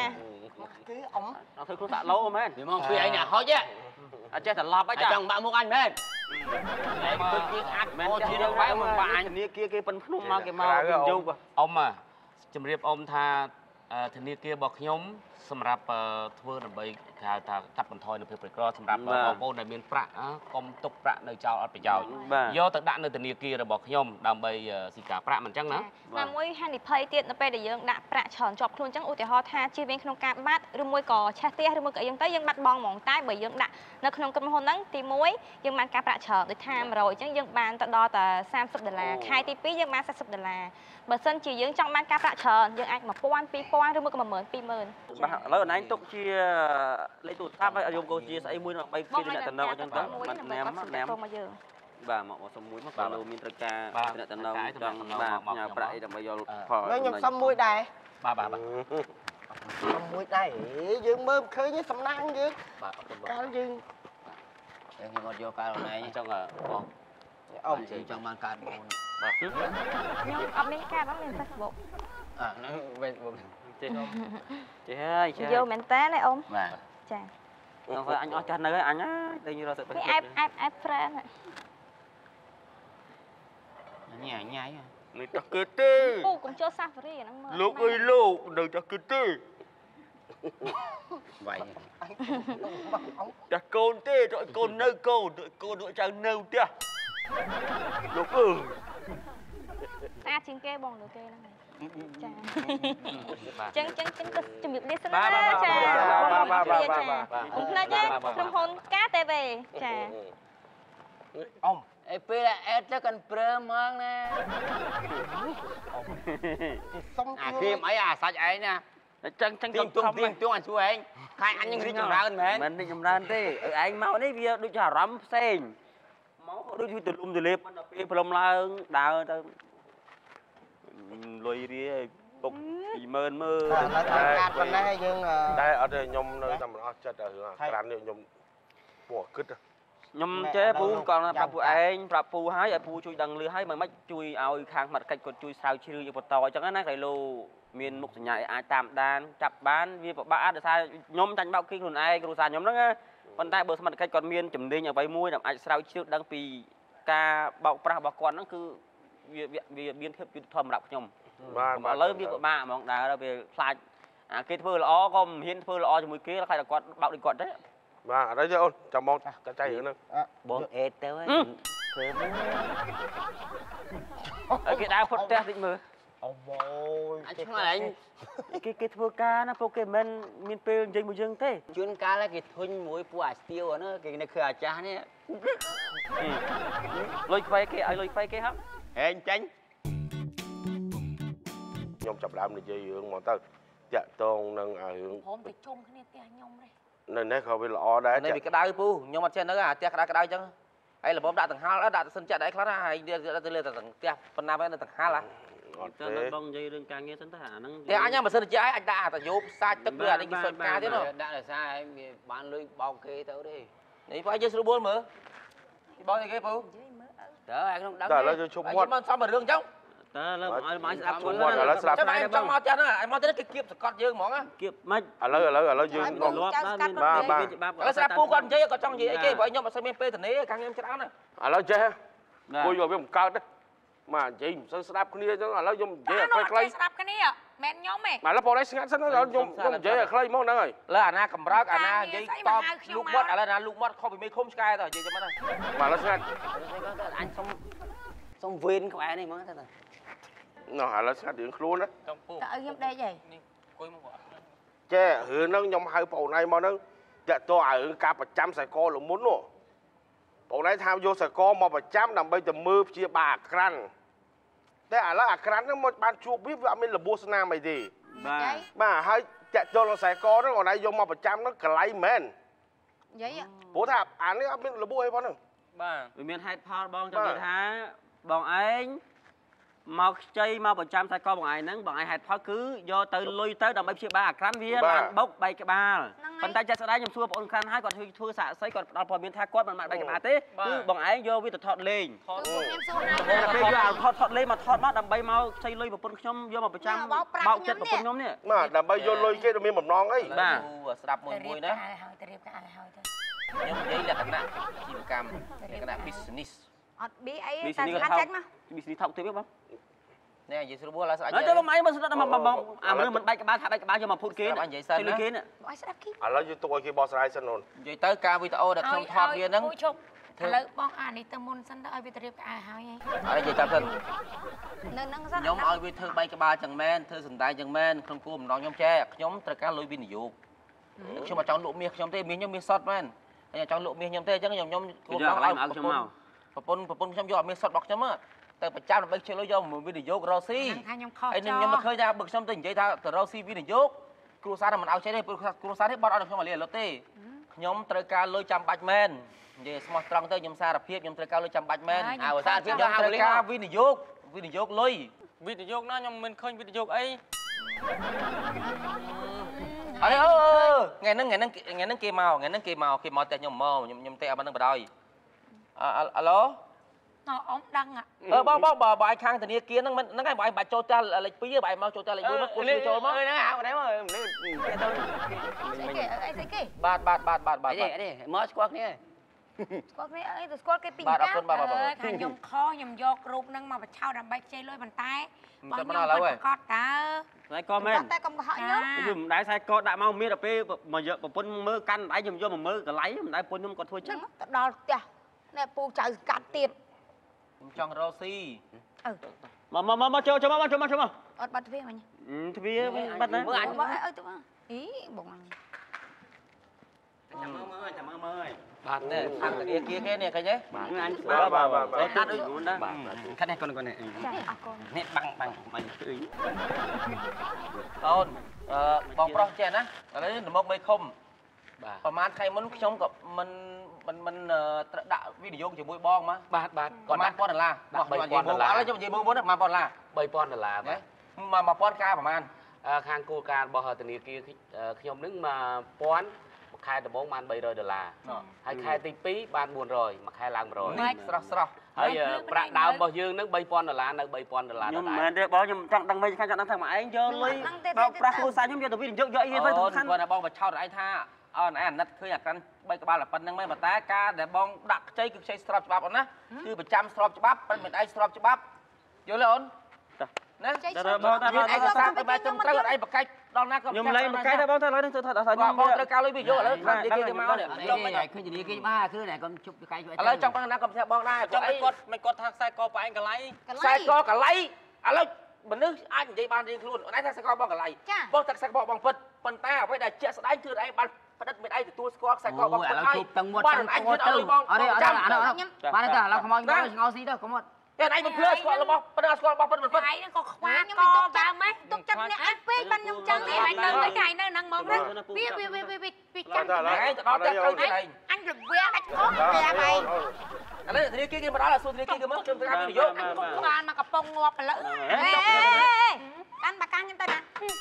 [SPEAKER 5] Cái ông.
[SPEAKER 1] អត់ធ្វើខ្លួនដាក់លោមែន
[SPEAKER 3] ពីមកពីឯងអ្នកហុច
[SPEAKER 1] អត់ចេះតែឡប់អី
[SPEAKER 3] អ
[SPEAKER 1] ចា
[SPEAKER 3] ចង់បាក់មុខអញមែនឯងគិតជាអាច
[SPEAKER 1] មែន
[SPEAKER 3] អូ
[SPEAKER 1] ជា
[SPEAKER 3] ជា
[SPEAKER 1] រឿង
[SPEAKER 3] រឿង
[SPEAKER 1] បែ
[SPEAKER 3] បែ
[SPEAKER 1] ប
[SPEAKER 3] ប
[SPEAKER 1] មក
[SPEAKER 3] មក
[SPEAKER 1] បា
[SPEAKER 3] បា
[SPEAKER 1] ញ
[SPEAKER 3] ញ់
[SPEAKER 1] ធនាគារគេប៉ុនភ្នំមកគេមកយក
[SPEAKER 10] អ៊ំជម្រាបអ៊ំថាធនាគាររបស់ខ្ញុំសម្រាប់ធ្វើដើម្បីគេហៅថាកាត់បន្ថយនៅភាពក្រីក្រសម្រាប់បងប្អូនដែលមានប្រាក់កុំទុកប្រាក់នៅចោលអត់ប្រយោជន៍យកទៅដាក់នៅធនាគាររបស់ខ្ញុំដើម្បីស៊ីការប្រាក់មិនអញ្ចឹងណា
[SPEAKER 6] តែមួយហានិភ័យទៀតនៅពេលដែលយើងដាក់ប្រាក់ច្រើនជាប់ខ្លួនអញ្ចឹងឧទាហរណ៍ថាជៀសវាងក្នុងការបាត់ឬមួយក៏ឆេះផ្ទះឬមួយក៏អីហ្នឹងទៅយើងបាត់បង់ហ្មងតែបើយើងដាក់នៅក្នុងក្រុមហ៊ុនហ្នឹងទី1យើងបានការប្រាក់ច្រើនដូចថា100អញ្ចឹងយើងបានទៅដល់តែ$30ខែទី2យើងបាន$40បើសិនជាយើងចង់បានការប្រាក់ច្រើនយើងអាច1000 2000ឬមួយក៏12000
[SPEAKER 1] បាទឥឡូវអនឡាញទុកជាលេខទូរស័ព្ទឲ្យយកកូនជាស្អីមួយដើម្បីគេតំណងអញ្ចឹងទៅមិនញ៉ាំមកយើងបាទមកសុំមួយមកគាត់មានត្រូវការតំណងចង់បាទញ៉ាំប្រាក់អីដើម្បីយកផល
[SPEAKER 5] Nó nhầm xong môi đài.
[SPEAKER 10] បាទ
[SPEAKER 1] អ
[SPEAKER 5] មួយដែរយើងមើលឃើញសំណាងយើង
[SPEAKER 3] បាទអរគុណបង
[SPEAKER 5] កាលយើង
[SPEAKER 3] ខ្ញុំអត់យកកាលណែ
[SPEAKER 10] អញ្ចឹងបង
[SPEAKER 5] អ៊ំ
[SPEAKER 3] ជិះចង់បានកាតមុន
[SPEAKER 10] បាទ
[SPEAKER 6] ខ្ញុំអត់មានការបងមាន Facebook
[SPEAKER 3] ហ្នឹងវិញបង
[SPEAKER 1] ចេះចេះហើយចេះ
[SPEAKER 6] យកមែនតើណាអ៊ំ
[SPEAKER 3] បាទ
[SPEAKER 6] ចា
[SPEAKER 1] ហ្នឹងហើយអញអស់ចាស់នៅហើយអញតែញរត់ទៅ
[SPEAKER 6] នេះអែប friend
[SPEAKER 3] ញ៉ាញ៉ៃ
[SPEAKER 7] នេះចាស់គេទេ
[SPEAKER 6] ពូកុំចូល Safari ហ្នឹងមើល
[SPEAKER 7] លោកអើយលោកនៅចាស់គេទេ
[SPEAKER 3] វាយ
[SPEAKER 7] ចាស់កូនទេទៅកូននៅកូនទៅកូនទៅចៅនៅផ្ទះលោកអើយ
[SPEAKER 6] ស្អាតជាងគេបងលើគេហ្នឹងហើយចាចឹងក៏ជំរាបលាសិនណាចាអ៊ំផ្លេចទេក្រុមហ៊ុន KTV ចា
[SPEAKER 5] អ៊ំ
[SPEAKER 3] អីពេលអេតទៅកាន់ព្រើមកណា
[SPEAKER 5] សុំ
[SPEAKER 3] អាគ្រាមអីអាសាច់ឯងណា
[SPEAKER 1] ចឹង
[SPEAKER 3] ទៀងទុំអញជួយឯងខ្លាចអញនឹងរីកចម្រើនមែន
[SPEAKER 1] មិនរីកចម្រើនទេឯងមកនេះវាដូចជាអារម្មណ៍ផ្សេងមកដូចវាទលំទលាបដល់ពេលព្រមឡើងដើរទៅលុយរៀពុក 20000មើល
[SPEAKER 5] កាត់ប៉ុណ្ណេះយើង
[SPEAKER 7] តែអត់ទេខ្ញុំនៅតែមិនអស់ចិត្តរឿងអាក្រាន់នេះខ្ញុំពោះគិត
[SPEAKER 1] ខ្ញុំចេះពូគាត់ប្រាប់ពូឯងប្រាប់ពូឲ្យពូជួយដឹងលឺឲ្យមិនជួយឲ្យខាងសមត្ថកិច្ចគាត់ជួយស្រាវជ្រាវយកបន្តអញ្ចឹងណាកៃឡូមានមុខសញ្ញាអាចតាមដានចាប់បានវាពិបាកដោយសារខ្ញុំចាញ់បោកគីខ្លួនឯងគ្រូសាខ្ញុំហ្នឹងណាប៉ុន្តែបើសមត្ថកិច្ចគាត់មានជំនាញអ្វីមួយដែលអាចស្រាវជ្រាវដឹងពីការបោកប្រាស់របស់គាត់ហ្នឹងគឺវាមានភាពយុត្តិធម៌សម្រាប់ខ្ញុំ
[SPEAKER 7] បាទ
[SPEAKER 1] ឥឡូវវាពិបាកហ្មងដើរទៅវាខ្លាចអាគេធ្វើល្អក៏មិនហ៊ានធ្វើល្អជាមួយគេខ្លាចតែគាត់បោកដូចគាត់ទេ
[SPEAKER 7] បាទអត់ទេអូនចាំមកកាចៃរឿងហ្នឹង
[SPEAKER 1] បងអេតទៅធ្វើមើលឲ្យគេដើរផុតផ្ទះតិចមើល
[SPEAKER 5] អូយ
[SPEAKER 3] អញឆ្ងល់ឯង
[SPEAKER 1] គេធ្វើការណាពួកគេមិនមានពេលនិយាយមួយយើងទេ
[SPEAKER 3] ជួនកាលគេធុញមួយពួកអាស្ទៀវហ្នឹងគេនៅគឺអាចាស់នេះ
[SPEAKER 1] លុយខ្វៃគេឲ្យលុយខ្វៃគេហ៎
[SPEAKER 3] ហែងចាញ់
[SPEAKER 7] ខ្ញុំចាប់ដើមនិយាយរឿងមកទៅតាក់តងនឹងរឿង
[SPEAKER 6] ព្រមទៅជុំគ្នាផ្ទះខ្ញុំទេ
[SPEAKER 7] នៅនេះក៏វាល្អដែរ
[SPEAKER 1] នេះវាក្តៅពូខ្ញុំអត់ចេះនៅអាផ្ទះក្តៅក្តៅអញ្ចឹងហើយរបបដាក់ដង្ហាលដាក់សិនចិត្តអីខ្លះណាហើយទៅលើតែផ្ទះប៉ុណ្ណាទៅដង្ហាលហ៎
[SPEAKER 7] អត់ទេ
[SPEAKER 1] បងនិយាយរឿងការងារសិនទៅអាហ្នឹង
[SPEAKER 3] តែអញមិនសិនជាអញដាក់តែយោបសាច់ទឹកឬអានេះគេសុចការទៀតណាដាក់ដោយសារឯងវាបានលុយបោកគេទៅទេនេះបើយើងស្រួលមើលមើលគេបោកគេពូតើឯងក្នុងដឹង
[SPEAKER 7] តែឥឡូវយើងជុំមាត់
[SPEAKER 3] មិនសមរឿងអញ្ចឹង
[SPEAKER 1] តើលើឲ្យមកស្ដាប់
[SPEAKER 7] ជុំមាត់ឥឡូវស្ដាប់
[SPEAKER 3] ចាំឯងចង់មកចាស់ណាឯងមកទៅគេគៀបសកត់យើងហ្មង
[SPEAKER 1] គៀបមិន
[SPEAKER 7] ឥឡូវយើង
[SPEAKER 1] លាប់ដែរមានច្បាប់
[SPEAKER 3] ឥឡូវស្ដាប់ពូគាត់និយាយគាត់ចង់និយាយអីគេព្រោះខ្ញុំអត់សូវមានពេលទៅនេះការខ្ញុំច្រើនណា
[SPEAKER 7] ឥឡូវចេះគួយយកវាបង្កើតទេមកនិយាយមិនសូវស្ដាប់គ្នាអញ្ចឹងឥឡូវខ្ញុំនិយាយឲ្យខ្លីៗ
[SPEAKER 6] ស្ដាប់គ្នាមែនខ្ញុំទេ
[SPEAKER 7] ឥឡូវបងឯងស្ងាត់សិនខ្ញុំនិយាយឲ្យខ្លីមកហ្នឹងហើយ
[SPEAKER 3] លើអាណាកំរើកអាណានិយាយតបលូកមាត់ឥឡូវអាណាលូកមាត់ខុសពីមេឃុំឆ្កែទៅនិយាយចាំហ្នឹង
[SPEAKER 7] បាទឥឡូវស្ងាត់
[SPEAKER 3] អញសុំវេនក្បែរនេះហ្មងទៅ
[SPEAKER 7] ណោះឥឡូវស្ងាត់រឿងខ្លួនណា
[SPEAKER 3] ចំពូ
[SPEAKER 2] តើឲ្យខ្ញុំដេកហី
[SPEAKER 3] គួយមក
[SPEAKER 7] ចេះរឿងហ្នឹងខ្ញុំហៅបងឯងមកហ្នឹងតាក់តឲ្យរឿងការប្រចាំសៃកលមុននោះបងឯងថាយកសៃកលមកប្រចាំដើម្បីទៅមើលព្យាបាលអាក្រាន់តែឥឡូវអាក្រាន់ហ្នឹងមកបានជួបវាអត់មានរបួសស្នាមអីទេ បាទហើយតាក់ទល់នឹងខ្សែកហ្នឹងអូនឯងយកមកប្រចាំហ្នឹងកន្លែងមែន
[SPEAKER 2] និយាយ
[SPEAKER 7] ព្រោះថាអានេះអត់មានរបួសអីផងហ្នឹង
[SPEAKER 3] បាទ
[SPEAKER 1] វាមានហេតុផលបងចង់និយាយថាបងឯងមកខ្ចីមកប្រចាំខ្សែកបងឯងហ្នឹងបងឯងហេតុផលគឺយកទៅលុយទៅដើម្បីព្យាបាលអាក្រាន់វាបានបុកបែកក្បាលប៉ុន្តែចិត្តស្ដាយខ្ញុំសួរបងអូនក្រាន់ហើយគាត់ធ្វើសាកសីគាត់ផ្ដល់ព័ត៌មានថាគាត់មិនបានបែកក្បាលទេគឺបងឯងយកវាទៅថតលេង
[SPEAKER 2] ខ្ញុំសួរណា
[SPEAKER 1] ពេលយកអាថតលេងមកថតមកដើម្បីមកខ្ចីលុយប្រពន្ធខ្ញុំយកមកប្រចាំបោកចិត្តប្រពន្ធខ្ញុំនេះ
[SPEAKER 7] បាទដើម្បីយកលុយគេទៅមានបំណងអី
[SPEAKER 1] បាទ
[SPEAKER 3] ស្ដាប់មួយមួយណា
[SPEAKER 2] ហើយទៅរៀបការហើយទៅ
[SPEAKER 3] ខ្ញុំនិយាយលក្ខណៈជីវកម្មលក្ខណៈ business
[SPEAKER 2] អត់ប៊ីអីតែស្អាតចាញ់មក
[SPEAKER 1] មីស៊ីថោកទៀតបង
[SPEAKER 3] នេះនិយាយស្រួលឡើយស្អាត
[SPEAKER 1] ហើយទៅបងឯងមិនស្ដាប់បងអាមនុស្សមិនបែកក្បាលថាបែកក្បាលយកមកភូតគេនិយាយសិនណាគេនេះ
[SPEAKER 2] ឲ្យស្ដាប់គី
[SPEAKER 7] ឥឡូវយើងទុកឲ្យគេបោះស្រាយសិនអូន
[SPEAKER 3] និយាយទៅការវីដេអូដែលខ្ញុំថតវាហ្នឹង
[SPEAKER 2] ជប់ឥឡូវបងអានេះទៅមុនសិនទៅឲ្យវាទៅរៀបការហើយ
[SPEAKER 3] អត់និយាយតាមសិន
[SPEAKER 2] នៅហ្នឹងសិន
[SPEAKER 3] ខ្ញុំឲ្យវាធ្វើបែកក្បាលចឹងមែនធ្វើសំដែងចឹងមែនក្នុងគោលបំណងខ្ញុំចេះខ្ញុំត្រូវការលុយវិនិយោគខ្ញុំអត់ចង់លក់មាសខ្ញុំទេមាសខ្ញុំមាសសុទ្ធមែនហើយចង់លក់មាសខ្ញុំទេអញ្ចឹងខ្ញុំគោលបំណងឲ្យប្រពន្ធខ្ញុំយកមាសសុទ្ធរបស់ខ្ញុំទៅប្រចាំដើម្បីជិះលុយយកមកវិនិយោគរកស៊ី
[SPEAKER 2] ថាខ្ញុំខុស
[SPEAKER 3] ហើយខ្ញុំមិនឃើញថាបើខ្ញុំទៅនិយាយថាទៅរកស៊ីវិនិយោគគ្រួសារមិនឲ្យចេះទេព្រោះគ្រួសារនេះបាត់អត់ខ្ញុំមកលាលុតទេខ្ញុំត្រូវការលុយចាំបាច់មែននិយាយស្មោះត្រង់ទៅខ្ញុំសារភាពខ្ញុំត្រូវការលុយចាំបាច់មែនហើយសារភាពខ្ញុំត្រូវការវិនិយោគលុយ
[SPEAKER 9] វិនិយោគណាខ្ញុំមិនឃើញវិនិយោគអី
[SPEAKER 3] អើថ្ងៃហ្នឹងគេមកតែខ្ញុំតែបាននឹងបដ ơi អាឡូ
[SPEAKER 2] អមដឹង
[SPEAKER 3] បងបើឯខាងធនាគារហ្នឹងហ្នឹងឯងបើឯងបាច់ចូលតែលេខ 2 បើឯងមកចូលតែលេខ 1 មកគាត់ចូលមកហ្នឹងហៅដែរមកនេះស្អីគេបាទមកស្គាល់គ្នា
[SPEAKER 2] ស្គាល់គ្នាអីទៅស្គាល់គេពី
[SPEAKER 3] បាទអរគុណបាទ
[SPEAKER 2] ខាងខ្ញុំខខ្ញុំយករូបហ្នឹងមកបញ្ឆោតដើម្បីខ្ចីលុយប៉ុន្តែបងខ្ញុំប្រកាសតើ
[SPEAKER 1] ខ្សែកមែន
[SPEAKER 4] តែកុំកុហកខ្ញុំ
[SPEAKER 1] ខ្ញុំមិនដែរខ្សែកដាក់មកមានដល់ពេលមកយកប្រពន្ធមើលកាន់ដៃខ្ញុំយកមកមើលកន្លែងមិនដែរប្រពន្ធខ្ញុំគាត់ធ្វើចឹង
[SPEAKER 4] ទៅដល់ផ្ទះណែពូចៅស្កាត់ទៀត
[SPEAKER 3] ខ្ញុំចង់រកស៊ី
[SPEAKER 1] មកចូលមក
[SPEAKER 2] អត់បាត់ទ្វារមិញ
[SPEAKER 1] ទ្វារបាត់ណា
[SPEAKER 2] មើលអញមើលអើទៅអីបងអញ
[SPEAKER 1] ចាំមើលអើយ
[SPEAKER 3] បាទនេះខាងធនាគារគេនេះឃើញទេ
[SPEAKER 1] បាទអញ
[SPEAKER 3] បាទ
[SPEAKER 1] កាត់អីខ្លួនដែរខាត់នេះកូននេះ
[SPEAKER 2] ចាអរគុណ
[SPEAKER 1] នេះបាំងមិនឃើញ
[SPEAKER 3] អូនបងប្រុសចេះណាឥឡូវនេះមកមេឃុំ
[SPEAKER 10] បាទ
[SPEAKER 3] ប្រហែលថ្ងៃមុនខ្ញុំក៏មិនត្រូវដាក់វីដេអូជាមួយបងមក
[SPEAKER 10] បាទ
[SPEAKER 3] ប្រហែល$1000 ឥឡូវខ្ញុំនិយាយមុនប្រហែល$1000
[SPEAKER 10] $3000 បាទ
[SPEAKER 3] មក1000ការប្រហែល
[SPEAKER 10] ខាងគោលការណ៍របស់ធនាគារខ្ញុំនឹង1000 មួយខែដំបូងបាន$300 ហើយខែទី 2 បាន400មួយខែឡើង100
[SPEAKER 3] ស្រស់
[SPEAKER 10] ហើយប្រាក់ដើមរបស់យើងនឹង$3000 នៅ$3000
[SPEAKER 1] ខ្ញុំមិនមែនទេបងខ្ញុំចង់ដឹងវិញខាងចង់ដឹងថាមកឯងយកលុយបោកប្រាស់គ្រួសារខ្ញុំយកទៅវិនិយោគយកអីទៅសំខាន់
[SPEAKER 3] គាត់ថាបងបញ្ឆោតឯងថាអូនឯងអាណិតឃើញអាកាន់3ក្បាលតែប៉ុណ្្នឹងមែនតែការដែលបងដាក់ខ្ចីគឺខ្ចីស្របច្បាប់អូនណាគឺប្រចាំស្របច្បាប់មិនឯងស្របច្បាប់យល់ទេអូនណា
[SPEAKER 1] តែបងថា
[SPEAKER 3] ឯងស្រាប់ទៅបែបត្រឹមត្រូវអត់ឯងបកាច់ដល់ណាក៏
[SPEAKER 1] ខ្ញុំលែងបកែតែបងថាឥឡូវនេះថាខ្ញុំ
[SPEAKER 3] បងត្រូវការលុយវិនិយោគឥឡូវខាងនេះគេទៅមកនេះចង់មិន
[SPEAKER 11] ឃើញធនាគារបាទគឺណែកុំជប់បកាយជួយ
[SPEAKER 3] ឥឡូវចង់បានណាក៏ផ្ទះបងដែរចង់អីគាត់ថាខ្សែកប៉ែងកន្លៃខ្សែកកន្លៃឥឡូវមនុស្សអាចនិយាយបានរៀងខ្លួនអូនឯងថាខ្សែកបងកន្លៃបងថាខ្សែកបងពិតប៉ុន្តែអ្វីដែលជាក់ស្ដែងគឺឯងបានផ្ដិតមានឯងទទួលស្គាល់ខ្សែកបងពិតហើយបានឯងជឿឲ្យលុយបងចាំ
[SPEAKER 11] បានទេឥឡូវខ្មោចមកឆ្ងល់ស៊ីទៅកុំអត់
[SPEAKER 3] តែឯងមិនភ្លឺស្គាល់របស់ប៉ុណ្ណាស្គាល់របស់ពិតមិនពិត
[SPEAKER 2] ឯងហ្នឹងក៏ខ្វះកដើមហ៎ទុកចិត្តអ្នកឯងពេកបានខ្ញុំចឹងឯងនៅតែកាយនៅហ្នឹងមកហ្នឹងវាចាំ
[SPEAKER 3] ឯងទៅដល់តែត្រូវទៀតឯង
[SPEAKER 2] អញរវាដាច់ខុសប្រាប់ឯង
[SPEAKER 3] ឥឡូវធនាគារគេមកដល់សួរធនាគារគេមកខ្ញុំទៅការវិនិយោគ
[SPEAKER 2] អញគុំក្បាលមកកំប៉ុងងាប់ឥឡូវកាន់បាកាខ្ញុំទៅណា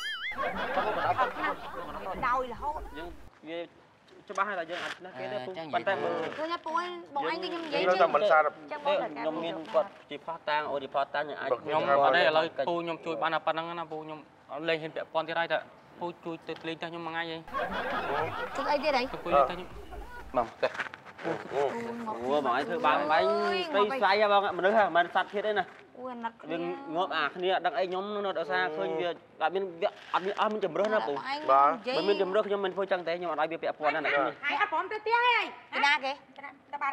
[SPEAKER 2] ដោយរហូត
[SPEAKER 1] យើងវាច្បាស់ហើយតែយើងអាចណាគេទេប៉ុន្តែមើល
[SPEAKER 2] ឃើញពូបងឯងគឺខ្ញុំនិយាយ
[SPEAKER 7] ទៅមិនសារ
[SPEAKER 1] ខ្ញុំមានគាត់ជាផោះតាំងអូឌីផោះតាំងអាច
[SPEAKER 9] ខ្ញុំអត់ទេឥឡូវពូខ្ញុំជួយបានតែប៉ុណ្្នឹងណាពូខ្ញុំលេងហ៊ានពាក់ព័ន្ធទៀតហើយតែពូជួយទៅលេងតែខ្ញុំមួយថ្ងៃអី
[SPEAKER 2] ជួយអីទៀតហី
[SPEAKER 9] ពូលេងតែខ្ញុំ
[SPEAKER 3] មកទេ
[SPEAKER 1] អូបងឯងធ្វើបាបបាញ់ស្រីស្រីបងមនុស្សហ่ะមិនសត្វទៀតទេណា
[SPEAKER 2] អូអាណិត
[SPEAKER 1] វាងាប់អាគ្នាដឹងអីខ្ញុំនៅដោយសារឃើញវាអត់មានអត់មានជំរឿនណាពូ
[SPEAKER 7] បាទ
[SPEAKER 1] បើមានជំរឿនខ្ញុំមិនធ្វើចឹងទេខ្ញុំអត់ឲ្យវាពាក់ព័ន្ធណាអ្នកនេះ
[SPEAKER 2] ហើយអត់ព្រមទៅផ្ទះហីពីណាគេទៅបាត់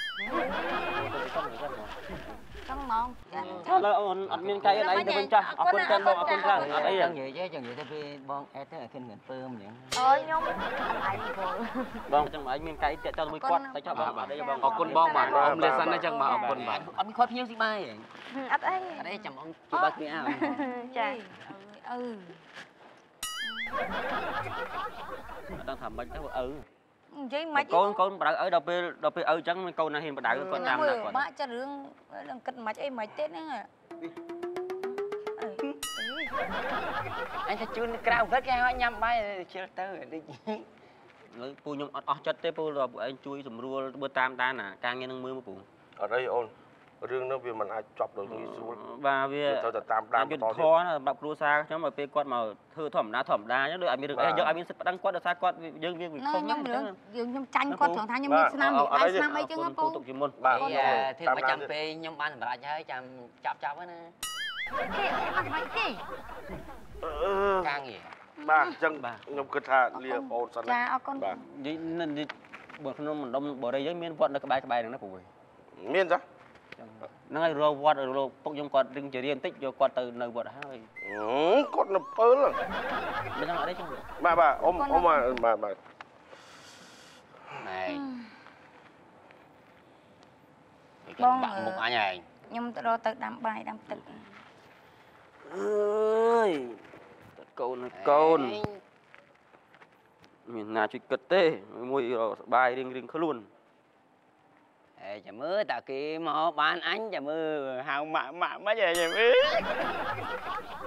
[SPEAKER 2] ចង់ហ្មង
[SPEAKER 1] ឥឡូវអូនអត់មានកាយអីទៅវិញចាស់អរគុណច្រើនបងអរគុណច្រើនអត់អី
[SPEAKER 11] ចឹងនិយាយទៅពេលបងអេតទៅឲ្យគិនងឿនពើមអញ្ចឹង
[SPEAKER 2] អូយខ្ញុំអត់ឯងពល
[SPEAKER 1] បងចឹងឯងមានកាយតាក់ទងមួយគាត់តែចោះបងអត់អីបង
[SPEAKER 10] អរគុណបងបាទអមលាសិនណាចឹងបាទអរគុណបាទ
[SPEAKER 11] អត់មានគាត់ភ្ញៀវស៊ីបាយ
[SPEAKER 6] អត់អី
[SPEAKER 11] អត់អីចាំអង្គជួយបើកគ្នាអើ
[SPEAKER 6] ចា
[SPEAKER 2] អឺ
[SPEAKER 1] ដឹងថាមិនទៅឪ
[SPEAKER 2] និយាយមិន
[SPEAKER 1] កូនបដៅឪដល់ពេលឪចឹងកូនណាហ៊ានបដៅគាត់តាមណាគាត់
[SPEAKER 2] បាក់ចិត្តរឿងគិតមិនអីមិនទៀតហ្នឹង
[SPEAKER 11] អញទៅជូនក្រៅវិញគេឲ្យញ៉ាំបាយជិលទៅដូច
[SPEAKER 1] លើពូខ្ញុំអត់អស់ចិត្តទេពូពួកឯងជួយសម្រួលធ្វើតាមដានអាការងារនឹងមើលមកពូ
[SPEAKER 7] អត់អីអូនរឿងនោះវាមិនអាចចប់ដោយងាយស្រួល
[SPEAKER 1] បាទវា
[SPEAKER 7] ត្រូវតែតាមដាន
[SPEAKER 1] យុទ្ធ
[SPEAKER 7] បន្ត
[SPEAKER 1] ធ
[SPEAKER 7] ទៀត
[SPEAKER 1] រសម្រាប់គ្រួសារខ្ញុំឲ្យពេលគាត់មកធ្វើធម្មតាអញ្ចឹងដូចឲ្យមានរឿងអីយកឲ្យមានសិទ្ធិប្តឹងគាត់ដោយសារគាត់យើងវាវិខុស
[SPEAKER 2] ខ្ញុំចាញ់គាត់ត្រង់ថាខ្ញុំមានស្នាមដៃស្នាមអីចឹងពូ
[SPEAKER 1] ទុកជាមុន
[SPEAKER 7] បាទ
[SPEAKER 11] ធ្វើមកចាំពេលខ្ញុំបានសម្រាប់ហើយចាំចាប់ហ្នឹងណា
[SPEAKER 2] គេ
[SPEAKER 11] ការងារ
[SPEAKER 7] បាទអញ្ចឹងខ្ញុំគិតថាលាបងសិន
[SPEAKER 2] ចាអរគុណ
[SPEAKER 7] បាទ
[SPEAKER 1] និយាយបើក្នុងមណ្ឌលបរិយាយើងមានវត្តនៅក្បែរហ្នឹងណាពូ
[SPEAKER 7] មានចា
[SPEAKER 1] ហ្នឹងហើយរកវត្តរកពុកខ្ញុំគាត់រឹងជារៀនបន្តិចយកគាត់ទៅនៅវត្តហើយ
[SPEAKER 7] គាត់នៅពើល
[SPEAKER 1] មិនដឹងអត់ទេចឹង
[SPEAKER 7] បាទអ៊ំបាទបាទ
[SPEAKER 11] ណែ
[SPEAKER 2] បង
[SPEAKER 11] បាក់មុខអញឯង
[SPEAKER 2] ខ្ញុំទៅរកទៅដាំបាយដាំទឹក
[SPEAKER 1] អើយកូនមានណាជួយគិតទេមួយស្បាយរៀងខ្លួន
[SPEAKER 11] ចាំមើលតាគេមកបានអញចាំមើលហៅម៉ាក់មិនចាំមើល